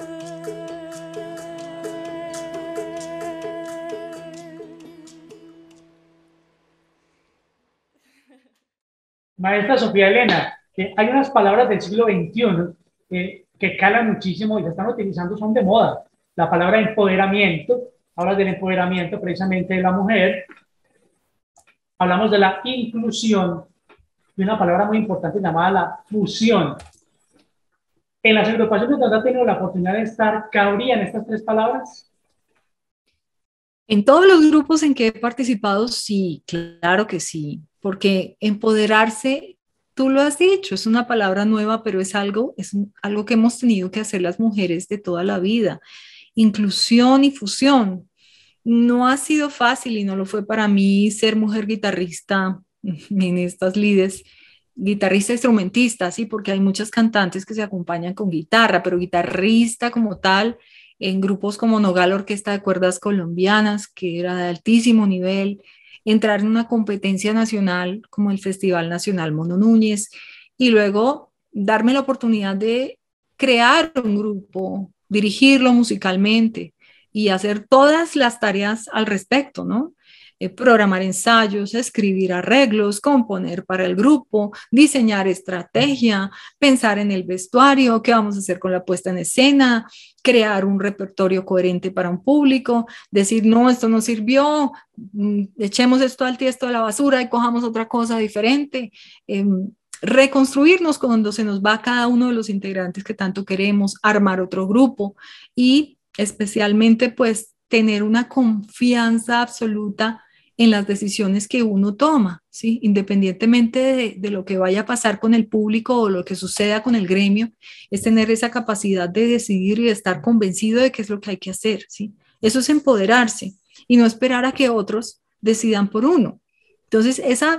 Maestra Sofía Elena, hay unas palabras del siglo XXI que calan muchísimo y se están utilizando, son de moda. La palabra empoderamiento, habla del empoderamiento precisamente de la mujer. Hablamos de la inclusión y una palabra muy importante llamada la fusión. En las agrupaciones donde ha tenido la oportunidad de estar, ¿cabrían estas tres palabras? En todos los grupos en que he participado, sí, claro que sí, porque empoderarse, tú lo has dicho, es una palabra nueva, pero es algo que hemos tenido que hacer las mujeres de toda la vida. Inclusión y fusión. No ha sido fácil y no lo fue para mí ser mujer guitarrista en estas lides, guitarrista instrumentista, sí, porque hay muchas cantantes que se acompañan con guitarra, pero guitarrista como tal, en grupos como Nogal Orquesta de Cuerdas Colombianas, que era de altísimo nivel, entrar en una competencia nacional como el Festival Nacional Mono Núñez y luego darme la oportunidad de crear un grupo, dirigirlo musicalmente y hacer todas las tareas al respecto, ¿no? Programar ensayos, escribir arreglos, componer para el grupo, diseñar estrategia, pensar en el vestuario, qué vamos a hacer con la puesta en escena, crear un repertorio coherente para un público, decir, no, esto no sirvió, echemos esto al tiesto de la basura y cojamos otra cosa diferente. Reconstruirnos cuando se nos va cada uno de los integrantes que tanto queremos, armar otro grupo y especialmente pues tener una confianza absoluta en las decisiones que uno toma, ¿sí? Independientemente de lo que vaya a pasar con el público o lo que suceda con el gremio, es tener esa capacidad de decidir y de estar convencido de qué es lo que hay que hacer, ¿sí? Eso es empoderarse y no esperar a que otros decidan por uno. Entonces,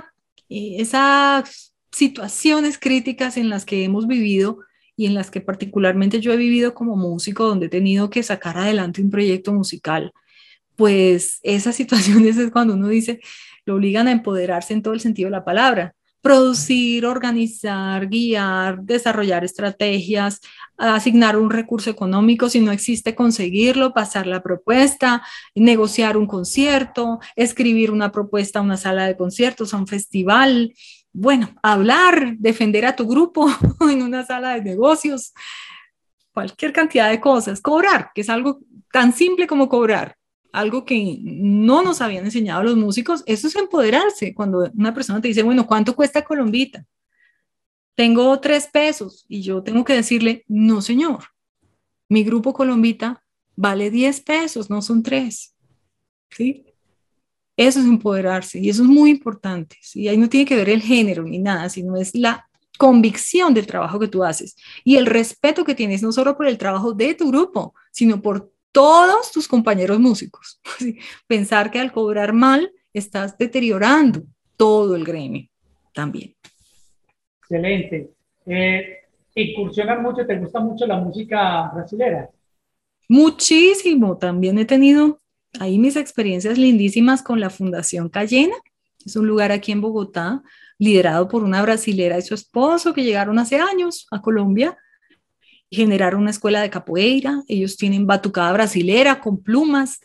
esas situaciones críticas en las que hemos vivido y en las que particularmente yo he vivido como músico, donde he tenido que sacar adelante un proyecto musical, pues esas situaciones es cuando uno dice, lo obligan a empoderarse en todo el sentido de la palabra, producir, organizar, guiar, desarrollar estrategias, asignar un recurso económico, si no existe conseguirlo, pasar la propuesta, negociar un concierto, escribir una propuesta a una sala de conciertos, a un festival, bueno, hablar, defender a tu grupo en una sala de negocios, cualquier cantidad de cosas, cobrar, que es algo tan simple como cobrar. Algo que no nos habían enseñado los músicos, eso es empoderarse. Cuando una persona te dice, bueno, ¿cuánto cuesta Colombita? Tengo 3 pesos y yo tengo que decirle, no señor, mi grupo Colombita vale 10 pesos, no son 3, ¿sí? Eso es empoderarse y eso es muy importante, ¿sí? Ahí no tiene que ver el género ni nada, sino es la convicción del trabajo que tú haces y el respeto que tienes no solo por el trabajo de tu grupo, sino por todos tus compañeros músicos. ¿Sí? Pensar que al cobrar mal estás deteriorando todo el gremio también. Excelente. Incursionas mucho, ¿te gusta mucho la música brasilera? Muchísimo, también he tenido ahí mis experiencias lindísimas con la Fundación Cayena, es un lugar aquí en Bogotá, liderado por una brasilera y su esposo que llegaron hace años a Colombia y generaron una escuela de capoeira. Ellos tienen batucada brasilera con plumas.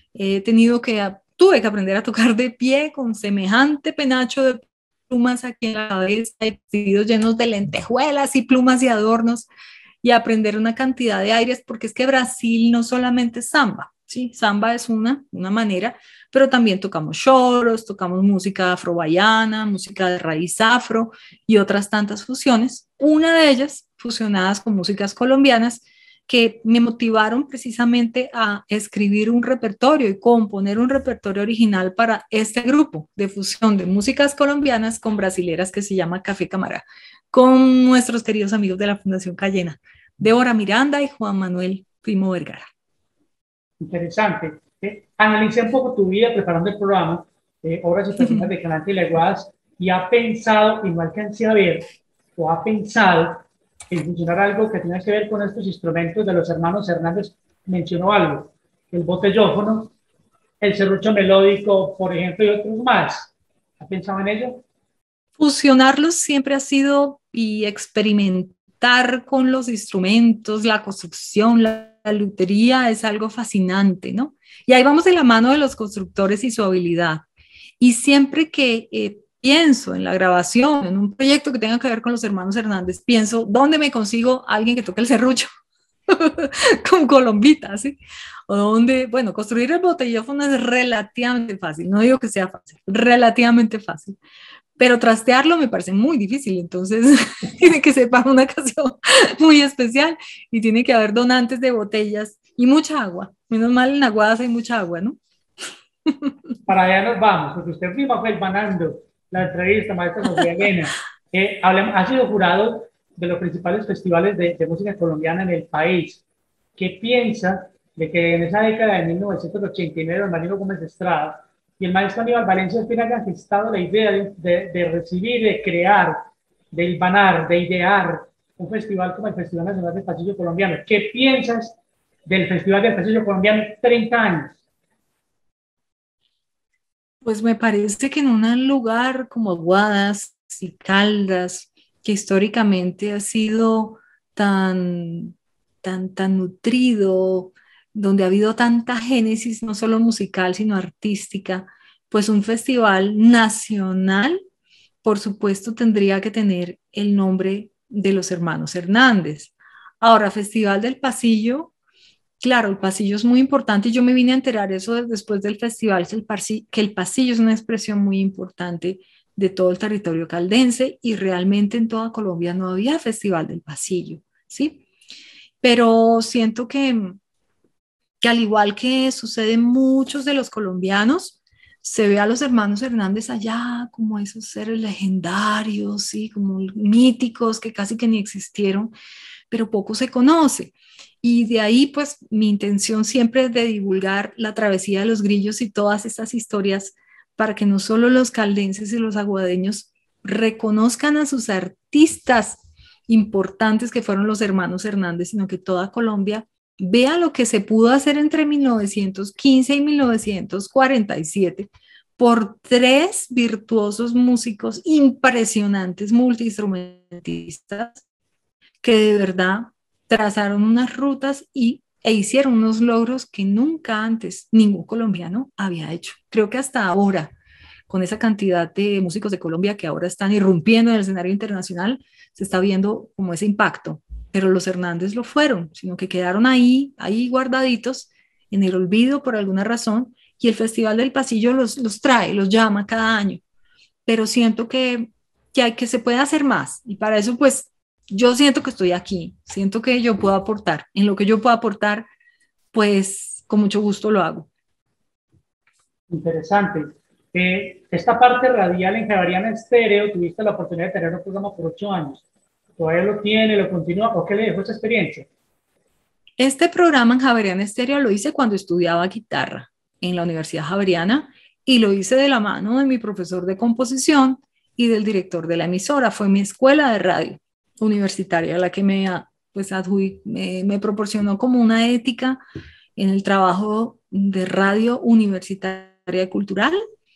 Tuve que aprender a tocar de pie con semejante penacho de plumas aquí en la cabeza, y vestidos llenos de lentejuelas y plumas y adornos, y aprender una cantidad de aires, porque es que Brasil no solamente es samba, ¿sí? Samba es una manera, pero también tocamos choros, tocamos música afro-baiana, música de raíz afro y otras tantas fusiones, una de ellas fusionadas con músicas colombianas que me motivaron precisamente a escribir un repertorio y componer un repertorio original para este grupo de fusión de músicas colombianas con brasileras que se llama Café Camará, con nuestros queridos amigos de la Fundación Cayena, Débora Miranda y Juan Manuel Primo Vergara. Interesante. Analicé un poco tu vida preparando el programa, Obras y Personas de Canal Teleguas, y ha pensado, y no alcancé a ver, o ha pensado en funcionar algo que tenga que ver con estos instrumentos de los hermanos Hernández. Mencionó algo, el botellófono, el serrucho melódico, por ejemplo, y otros más. ¿Ha pensado en ello? Fusionarlos siempre ha sido y experimentar con los instrumentos, la construcción, la lutería es algo fascinante, ¿no? Y ahí vamos de la mano de los constructores y su habilidad. Y siempre que pienso en la grabación, en un proyecto que tenga que ver con los hermanos Hernández, pienso, ¿dónde me consigo a alguien que toque el serrucho? Con colombita, ¿sí? O donde, bueno, construir el botellófono es relativamente fácil, no digo que sea fácil, relativamente fácil, pero trastearlo me parece muy difícil, entonces tiene que ser para una ocasión muy especial y tiene que haber donantes de botellas y mucha agua. Menos mal en Aguadas hay mucha agua, ¿no? Para allá nos vamos, porque usted misma fue ganando la entrevista, maestra Sofía Elena. Ha sido jurado de los principales festivales de música colombiana en el país. ¿Qué piensa de que en esa década de 1989, don Marino Gómez Estrada y el maestro Aníbal Valencia hayan gestado la idea de recibir, de crear, de hilvanar, de idear un festival como el Festival Nacional del Pasillo Colombiano? ¿Qué piensas del Festival del Pasillo Colombiano 30 años? Pues me parece que en un lugar como Aguadas y Caldas, que históricamente ha sido tan, tan nutrido, donde ha habido tanta génesis, no solo musical, sino artística, pues un festival nacional, por supuesto, tendría que tener el nombre de los hermanos Hernández. Ahora, Festival del Pasillo. Claro, el pasillo es muy importante y yo me vine a enterar eso después del festival, que el pasillo es una expresión muy importante de todo el territorio caldense y realmente en toda Colombia no había festival del pasillo, ¿sí? Pero siento que al igual que sucede en muchos de los colombianos, se ve a los hermanos Hernández allá como esos seres legendarios, ¿sí? Como míticos que casi que ni existieron, pero poco se conoce. Y de ahí, pues, mi intención siempre es de divulgar la travesía de los grillos y todas estas historias para que no solo los caldenses y los aguadeños reconozcan a sus artistas importantes que fueron los hermanos Hernández, sino que toda Colombia vea lo que se pudo hacer entre 1915 y 1947 por tres virtuosos músicos impresionantes, multiinstrumentistas, que de verdad trazaron unas rutas e hicieron unos logros que nunca antes ningún colombiano había hecho. Creo que hasta ahora, con esa cantidad de músicos de Colombia que ahora están irrumpiendo en el escenario internacional, se está viendo como ese impacto. Pero los Hernández lo fueron, sino que quedaron ahí guardaditos en el olvido por alguna razón, y el Festival del Pasillo los trae, los llama cada año. Pero siento que se puede hacer más, y para eso pues yo siento que estoy aquí, siento que yo puedo aportar. En lo que yo puedo aportar, pues con mucho gusto lo hago. Interesante. Esta parte radial en Javeriana Estéreo, tuviste la oportunidad de tener un programa por 8 años. ¿Todavía lo tiene, lo continúa? ¿Por qué le dejó esa experiencia? Este programa en Javeriana Estéreo lo hice cuando estudiaba guitarra en la Universidad Javeriana y lo hice de la mano de mi profesor de composición y del director de la emisora. Fue mi escuela de radio universitaria la que me proporcionó como una ética en el trabajo de radio universitaria y cultural.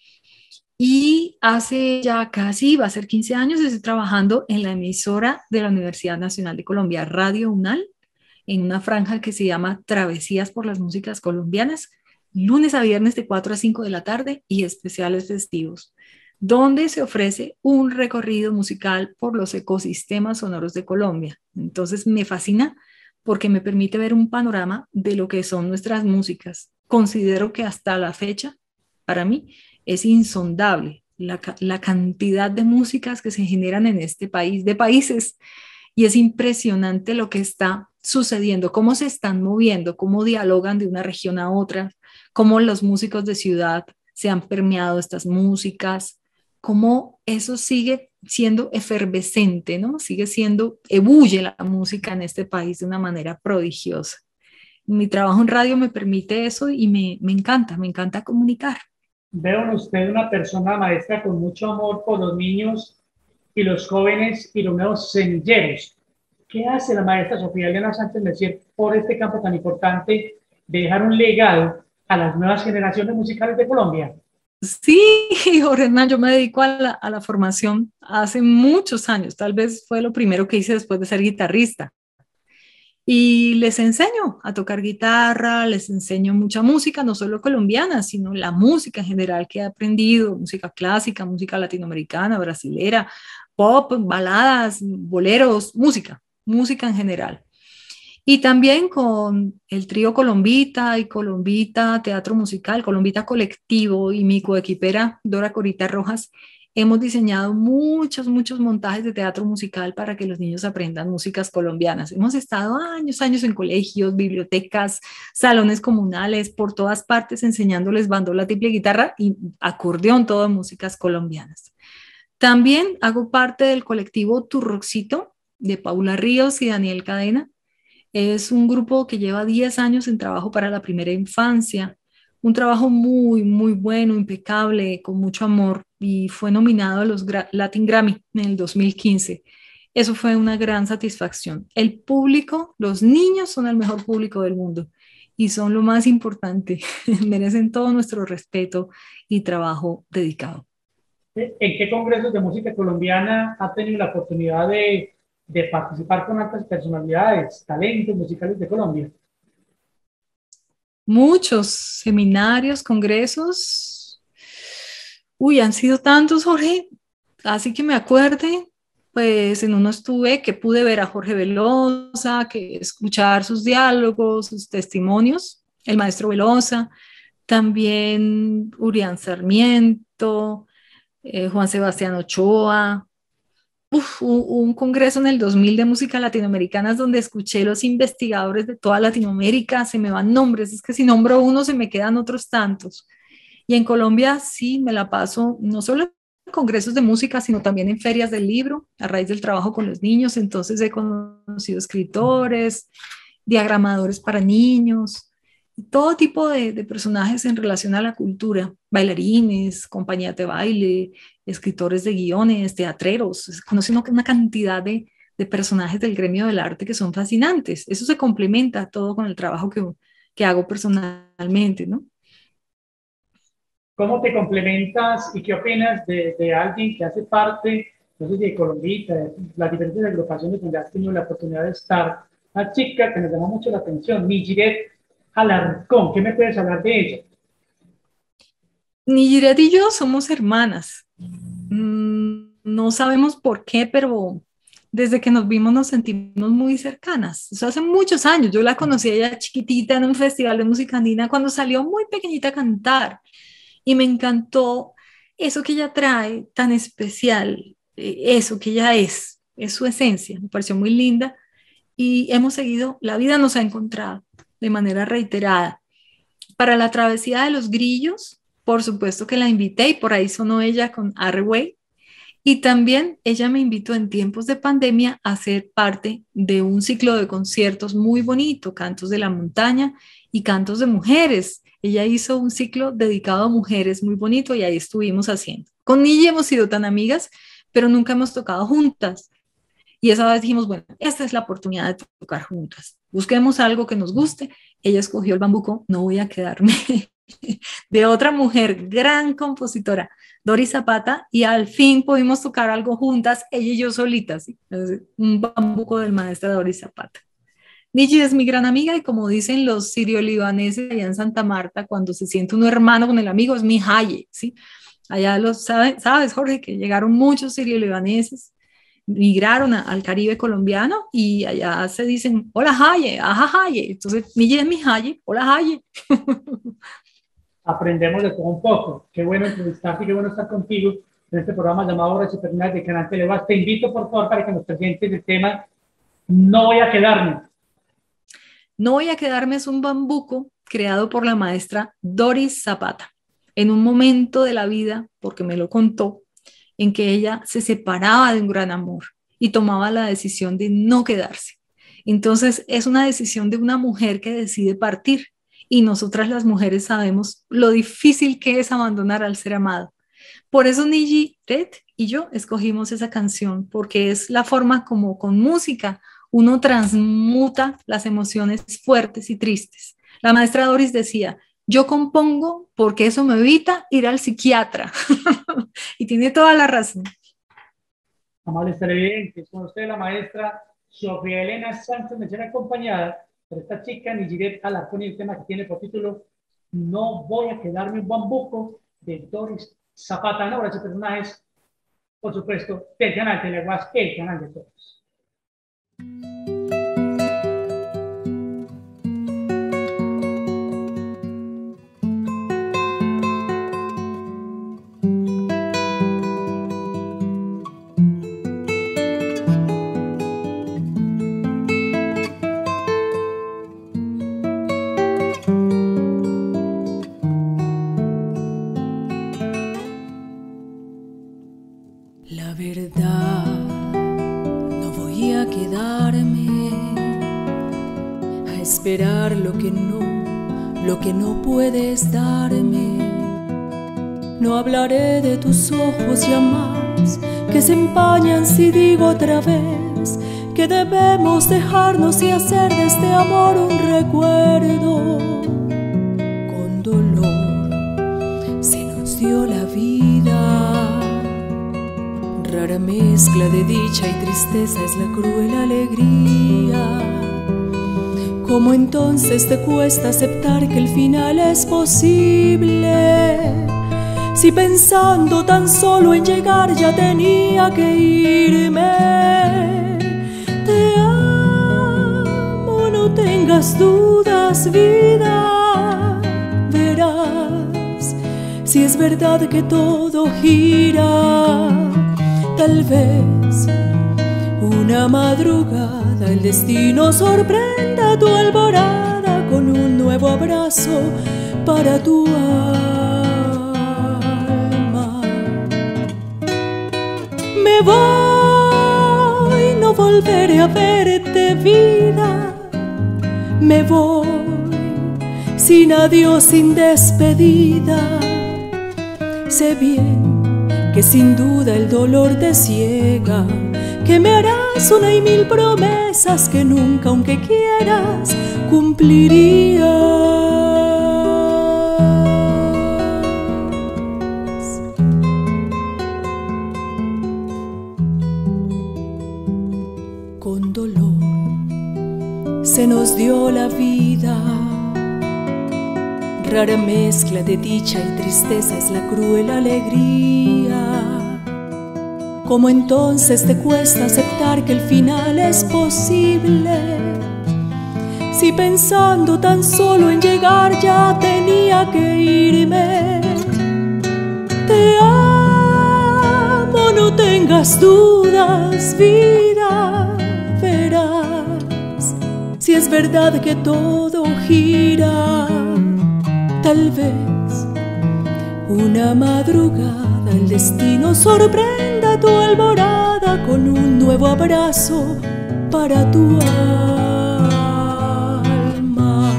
Y hace ya casi, va a ser 15 años, estoy trabajando en la emisora de la Universidad Nacional de Colombia, Radio UNAL, en una franja que se llama Travesías por las Músicas Colombianas, lunes a viernes de 4 a 5 de la tarde y especiales festivos, donde se ofrece un recorrido musical por los ecosistemas sonoros de Colombia. Entonces me fascina porque me permite ver un panorama de lo que son nuestras músicas. Considero que hasta la fecha, para mí, es insondable la cantidad de músicas que se generan en este país, de países, y es impresionante lo que está sucediendo, cómo se están moviendo, cómo dialogan de una región a otra, cómo los músicos de ciudad se han permeado estas músicas, cómo eso sigue siendo efervescente, ¿no? Ebulle la música en este país de una manera prodigiosa. Mi trabajo en radio me permite eso y me encanta comunicar. Veo en usted una persona maestra con mucho amor por los niños y los jóvenes y los nuevos semilleros. ¿Qué hace la maestra Sofía Elena Sánchez Mercier por este campo tan importante de dejar un legado a las nuevas generaciones musicales de Colombia? Sí, Jorge Hernán, yo me dedico a la formación hace muchos años, tal vez fue lo primero que hice después de ser guitarrista. Y les enseño a tocar guitarra, les enseño mucha música, no solo colombiana, sino la música en general que he aprendido, música clásica, música latinoamericana, brasilera, pop, baladas, boleros, música en general. Y también con el trío Colombita y Colombita Teatro Musical, Colombita Colectivo y mi coequipera Dora Corita Rojas, hemos diseñado muchos montajes de teatro musical para que los niños aprendan músicas colombianas. Hemos estado años en colegios, bibliotecas, salones comunales, por todas partes enseñándoles bandola, tiple, guitarra y acordeón, todo músicas colombianas. También hago parte del colectivo Turroxito de Paula Ríos y Daniel Cadena. Es un grupo que lleva 10 años en trabajo para la primera infancia. Un trabajo muy bueno, impecable, con mucho amor, y fue nominado a los Latin Grammy en el 2015. Eso fue una gran satisfacción. El público, los niños son el mejor público del mundo y son lo más importante. Merecen todo nuestro respeto y trabajo dedicado. ¿En qué congresos de música colombiana ha tenido la oportunidad de participar con altas personalidades, talentos musicales de Colombia? Muchos seminarios, congresos. Han sido tantos, Jorge. Así que me acuerde, pues en uno estuve que pude ver a Jorge Velosa, que escuchar sus diálogos, sus testimonios, el maestro Velosa, también Urián Sarmiento, Juan Sebastián Ochoa. Un congreso en el 2000 de música latinoamericana donde escuché los investigadores de toda Latinoamérica, se me van nombres, es que si nombro uno se me quedan otros tantos. Y en Colombia sí me la paso, no solo en congresos de música, sino también en ferias del libro, a raíz del trabajo con los niños. Entonces he conocido escritores, diagramadores para niños, todo tipo de personajes en relación a la cultura, bailarines, compañías de baile, escritores de guiones, teatreros. Conocí una cantidad de personajes del gremio del arte que son fascinantes. Eso se complementa todo con el trabajo que hago personalmente, ¿no? ¿Cómo te complementas y qué opinas de alguien que hace parte, no sé si de Colombita, de las diferentes agrupaciones donde has tenido la oportunidad de estar? Una chica que nos llamó mucho la atención, Nijiret Alarcón. ¿Qué me puedes hablar de ella? Nijiret y yo somos hermanas. No sabemos por qué, pero desde que nos vimos nos sentimos muy cercanas. Eso hace muchos años. Yo la conocí a ella chiquitita en un festival de música andina cuando salió muy pequeñita a cantar. Y me encantó eso que ella trae tan especial, eso que ella es su esencia. Me pareció muy linda y hemos seguido, la vida nos ha encontrado de manera reiterada. Para la travesía de los grillos, por supuesto que la invité y por ahí sonó ella con Arreway. Y también ella me invitó en tiempos de pandemia a ser parte de un ciclo de conciertos muy bonito, Cantos de la Montaña y Cantos de Mujeres. Ella hizo un ciclo dedicado a mujeres muy bonito y ahí estuvimos haciendo. Con Niji hemos sido tan amigas, pero nunca hemos tocado juntas. Y esa vez dijimos, bueno, esta es la oportunidad de tocar juntas. Busquemos algo que nos guste. Ella escogió el bambuco, no voy a quedarme, de otra mujer, gran compositora, Doris Zapata, y al fin pudimos tocar algo juntas, ella y yo solitas, ¿sí? Un bambuco del maestra Doris Zapata. Niji es mi gran amiga y como dicen los sirio-libaneses allá en Santa Marta, cuando se siente uno hermano con el amigo, es mi haye, ¿sí? Allá sabes, Jorge, que llegaron muchos sirio-libaneses, migraron al Caribe colombiano y allá se dicen, hola haye, ajá haye. Entonces, Niji es mi haye, hola haye. Aprendemos de todo un poco. Qué bueno entrevistarte y qué bueno estar contigo en este programa llamado Obras y Personas de Canal Teleguas. Te invito, por favor, para que nos presentes el tema No voy a quedarme. No voy a quedarme es un bambuco creado por la maestra Doris Zapata en un momento de la vida, porque me lo contó, en que ella se separaba de un gran amor y tomaba la decisión de no quedarse. Entonces es una decisión de una mujer que decide partir. Y nosotras las mujeres sabemos lo difícil que es abandonar al ser amado. Por eso Niji, Red y yo escogimos esa canción, porque es la forma como con música uno transmuta las emociones fuertes y tristes. La maestra Doris decía, yo compongo porque eso me evita ir al psiquiatra. Y tiene toda la razón. Amables televidentes, con usted la maestra Sofía Elena Sánchez me será acompañada por esta chica Nijiret Alarcón y el tema que tiene por título No voy a quedarme un bambuco de Doris Zapata, en obras y personajes, por supuesto, del canal Teleguas, el canal de todos. La verdad, no voy a quedarme a esperar lo que no puedes darme. No hablaré de tus ojos ya más, que se empañan si digo otra vez que debemos dejarnos y hacer de este amor un recuerdo. Con dolor se nos dio la vida. Rara mezcla de dicha y tristeza es la cruel alegría. ¿Cómo entonces te cuesta aceptar que el final es posible? Si pensando tan solo en llegar ya tenía que irme. Te amo, no tengas dudas, vida. Verás si es verdad que todo gira. Tal vez una madrugada el destino sorprenda tu alborada con un nuevo abrazo para tu alma. Me voy, no volveré a verte, vida. Me voy sin adiós, sin despedida. Sé bien que sin duda el dolor te ciega, que me harás una y mil promesas que nunca, aunque quieras, cumplirías. Con dolor se nos dio la vida. Rara mezcla de dicha y tristeza es la cruel alegría. ¿Cómo entonces te cuesta aceptar que el final es posible? Si pensando tan solo en llegar ya tenía que irme. Te amo, no tengas dudas, vida. Verás si es es verdad que todo gira. Tal vez una madrugada el destino sorprenda tu alborada con un nuevo abrazo para tu alma.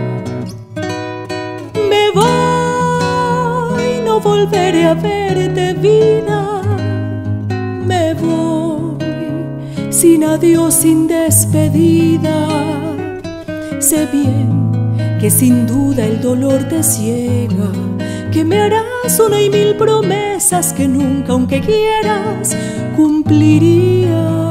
Me voy, no volveré a verte, vida. Me voy sin adiós, sin despedida. Sé bien que sin duda el dolor te ciega, que me harás una y mil promesas que nunca, aunque quieras, cumplirías.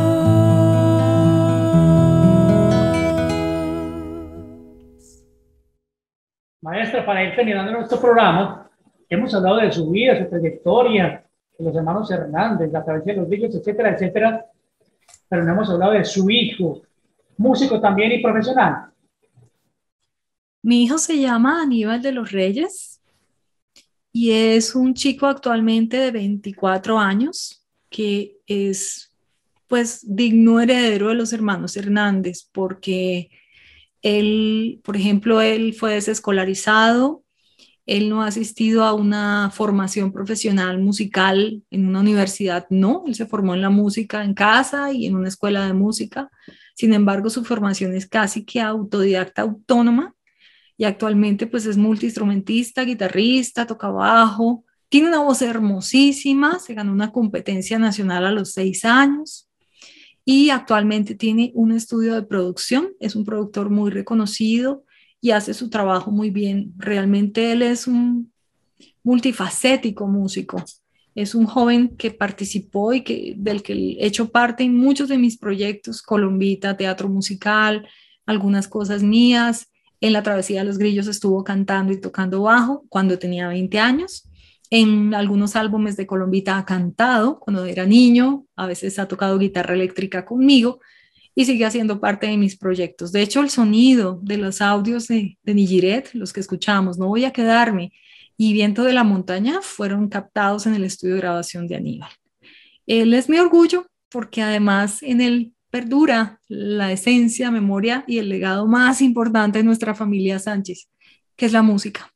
Maestra, para ir terminando nuestro programa, hemos hablado de su vida, su trayectoria, de los hermanos Hernández, la travesía de los Ríos, etcétera, etcétera, pero no hemos hablado de su hijo, músico también y profesional. Mi hijo se llama Aníbal de los Reyes y es un chico actualmente de 24 años que es pues digno heredero de los hermanos Hernández porque él, por ejemplo, él fue desescolarizado, él no ha asistido a una formación profesional musical en una universidad, no, él se formó en la música en casa y en una escuela de música. Sin embargo, su formación es casi que autodidacta, autónoma, y actualmente pues es multiinstrumentista, guitarrista, toca bajo, tiene una voz hermosísima, se ganó una competencia nacional a los 6 años y actualmente tiene un estudio de producción, es un productor muy reconocido y hace su trabajo muy bien. Realmente él es un multifacético músico. Es un joven que participó y del que he hecho parte en muchos de mis proyectos, Colombita, teatro musical, algunas cosas mías. En la Travesía de los Grillos estuvo cantando y tocando bajo cuando tenía 20 años. En algunos álbumes de Colombita ha cantado cuando era niño, a veces ha tocado guitarra eléctrica conmigo y sigue haciendo parte de mis proyectos. De hecho, el sonido de los audios de Nijiret, los que escuchamos, No voy a quedarme, y Viento de la Montaña fueron captados en el estudio de grabación de Aníbal. Él es mi orgullo porque además en él perdura la esencia, memoria y el legado más importante de nuestra familia Sánchez, que es la música.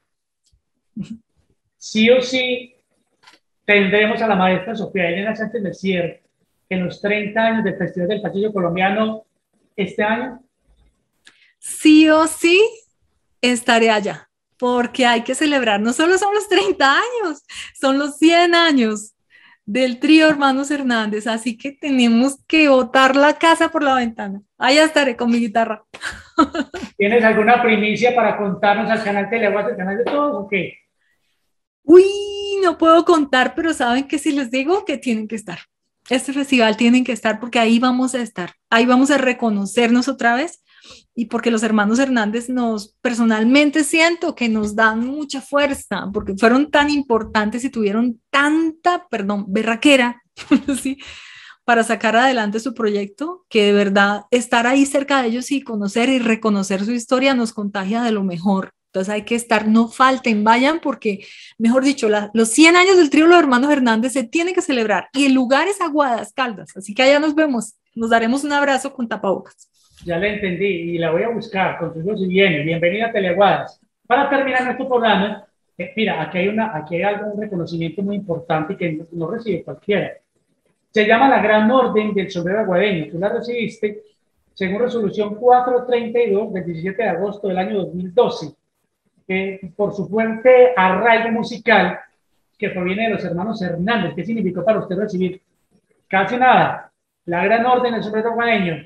Sí o sí tendremos a la maestra Sofía Elena Sánchez Messier en los 30 años del Festival del Pasillo Colombiano este año. Sí o sí estaré allá, porque hay que celebrar, no solo son los 30 años, son los 100 años del trío Hermanos Hernández, así que tenemos que botar la casa por la ventana. Allá estaré con mi guitarra. ¿Tienes alguna primicia para contarnos al canal Teleguas, al canal de todos o qué? Uy, no puedo contar, pero saben que si les digo que tienen que estar. Este festival tienen que estar porque ahí vamos a estar, ahí vamos a reconocernos otra vez y porque los hermanos Hernández personalmente siento que nos dan mucha fuerza porque fueron tan importantes y tuvieron tanta, berraquera, ¿sí? Para sacar adelante su proyecto, que de verdad estar ahí cerca de ellos y conocer y reconocer su historia nos contagia de lo mejor. Entonces hay que estar, no falten, vayan porque, mejor dicho, los 100 años del trío Los Hermanos Hernández se tiene que celebrar y el lugar es Aguadas, Caldas, así que allá nos vemos, nos daremos un abrazo con tapabocas. Ya la entendí y la voy a buscar con sus hijos y viene. Bienvenida a Teleguadas. Para terminar nuestro programa, mira, aquí hay algo, un reconocimiento muy importante que no recibe cualquiera. Se llama la Gran Orden del Sombrero Aguadeño. Tú la recibiste según resolución 432 del 17 de agosto del año 2012. Por su fuerte arraigo musical que proviene de los hermanos Hernández. ¿Qué significó para usted recibir? Casi nada. La Gran Orden del Sombrero Aguadeño.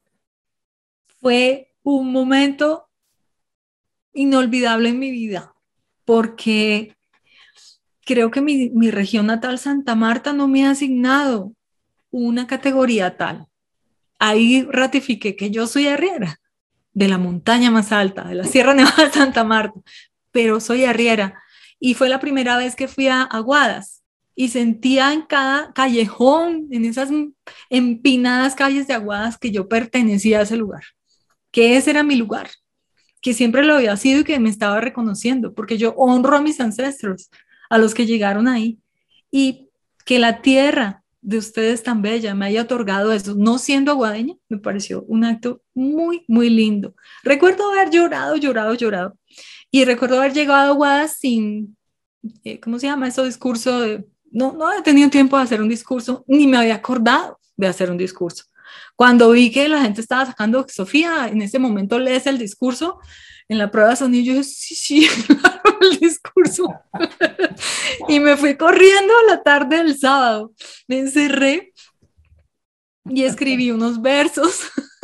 Fue un momento inolvidable en mi vida, porque creo que mi región natal, Santa Marta, no me ha asignado una categoría tal. Ahí ratifiqué que yo soy arriera, de la montaña más alta, de la Sierra Nevada de Santa Marta, pero soy arriera. Y fue la primera vez que fui a Aguadas y sentía en cada callejón, en esas empinadas calles de Aguadas, que yo pertenecía a ese lugar, que ese era mi lugar, que siempre lo había sido y que me estaba reconociendo, porque yo honro a mis ancestros, a los que llegaron ahí, y que la tierra de ustedes tan bella me haya otorgado eso, no siendo aguadeña, me pareció un acto muy, muy lindo. Recuerdo haber llorado, y recuerdo haber llegado a Aguada sin, ¿cómo se llama? Ese discurso de, no he tenido tiempo de hacer un discurso, ni me había acordado de hacer un discurso. Cuando vi que la gente estaba sacando, Sofía, en ese momento lees el discurso, en la prueba de sonido, yo dije, sí, claro, el discurso. Y me fui corriendo a la tarde del sábado, me encerré y escribí unos versos,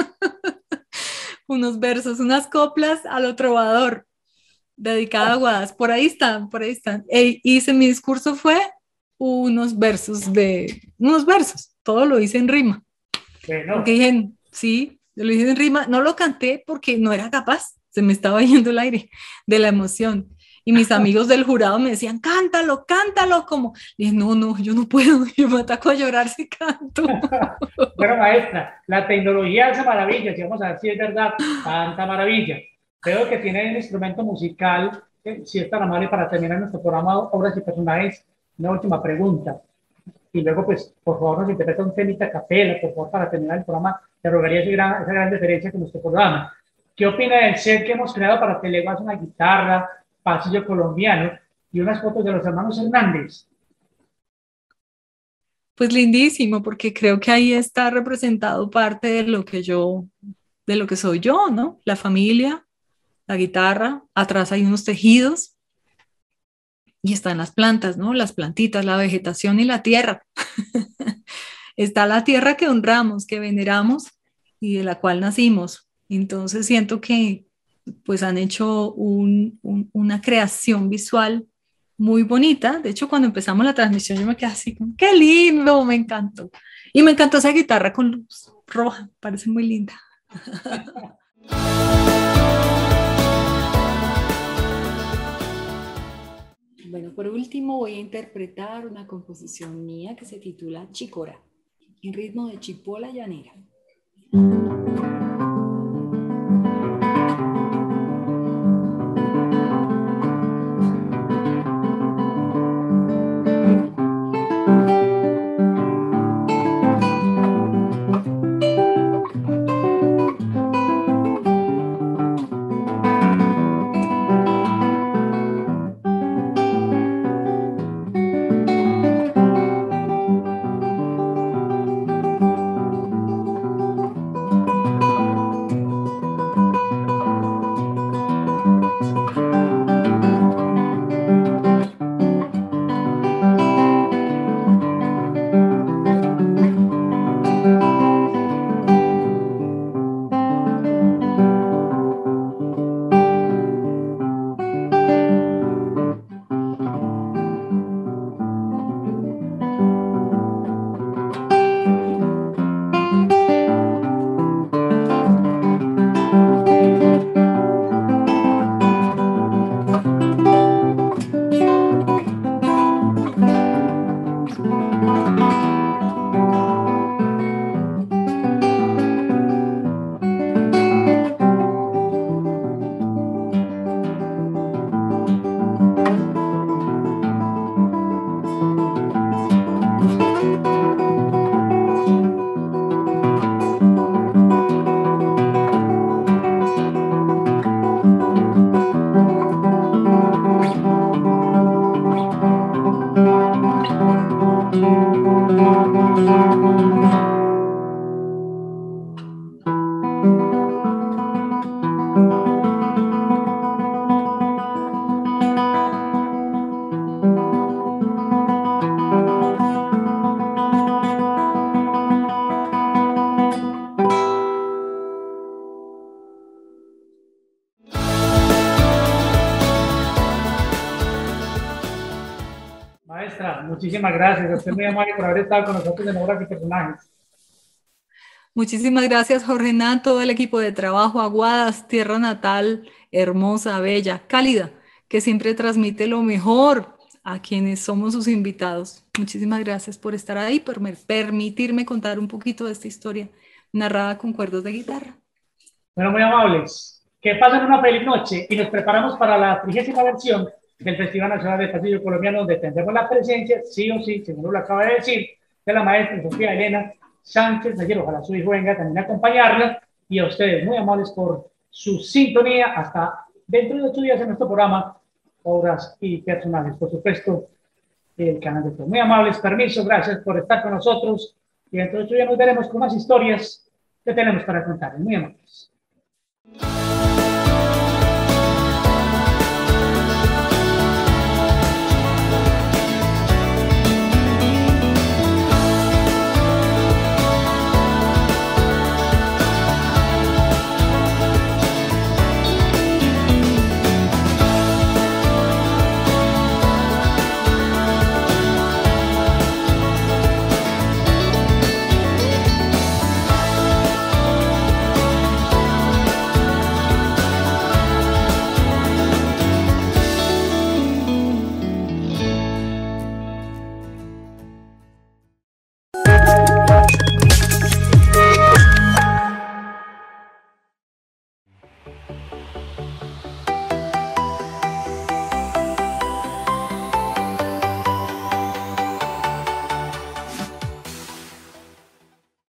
unas coplas a lo trovador, dedicada a Aguadas, por ahí están. Hice mi discurso fue unos versos, todo lo hice en rima. Bueno. Porque dije, sí, lo hice en rima, no lo canté porque no era capaz, se me estaba yendo el aire de la emoción. Y mis amigos del jurado me decían, cántalo, como. Y dije, no, yo no puedo, yo me ataco a llorar si canto. Bueno, maestra, la tecnología hace maravillas, y vamos a ver si es verdad, tanta maravilla. Veo que tiene un instrumento musical, si es tan amable para terminar nuestro programa Obras y Personajes, una última pregunta. Y luego, pues, por favor, nos interpreta un temita a capela, por favor, para terminar el programa. Te rogaría esa gran diferencia con nuestro programa. ¿Qué opina del set que hemos creado para Teleguas? Una guitarra, pasillo colombiano y unas fotos de los hermanos Hernández. Pues lindísimo, porque creo que ahí está representado parte de lo que soy yo, ¿no? La familia, la guitarra, atrás hay unos tejidos y están las plantas, ¿no? Las plantitas, la vegetación y la tierra. Está la tierra que honramos, que veneramos y de la cual nacimos. Entonces siento que pues han hecho una creación visual muy bonita. De hecho, cuando empezamos la transmisión yo me quedé así, como, ¡qué lindo! Me encantó. Y me encantó esa guitarra con luz roja, parece muy linda. Bueno, por último voy a interpretar una composición mía que se titula Chicora, en ritmo de chipola llanera. Maestra, muchísimas gracias. Usted es muy amable por haber estado con nosotros en Obras y Personajes. Muchísimas gracias, Jorge Hernán, todo el equipo de trabajo, Aguadas, tierra natal, hermosa, bella, cálida, que siempre transmite lo mejor a quienes somos sus invitados. Muchísimas gracias por estar ahí, por permitirme contar un poquito de esta historia narrada con cuerdas de guitarra. Bueno, muy amables. Que pasen una feliz noche y nos preparamos para la 30ª versión del Festival Nacional de Pasillo Colombiano, donde tendremos la presencia, sí o sí, según lo acaba de decir, de la maestra Sofía Elena Sánchez. Ayer, ojalá su hijo venga también a acompañarla, y a ustedes muy amables por su sintonía. Hasta dentro de 8 días en nuestro programa Obras y Personales, por supuesto, el canal de Todos. Muy amables, permiso, gracias por estar con nosotros, y dentro de 8 días nos veremos con más historias que tenemos para contar. Muy amables.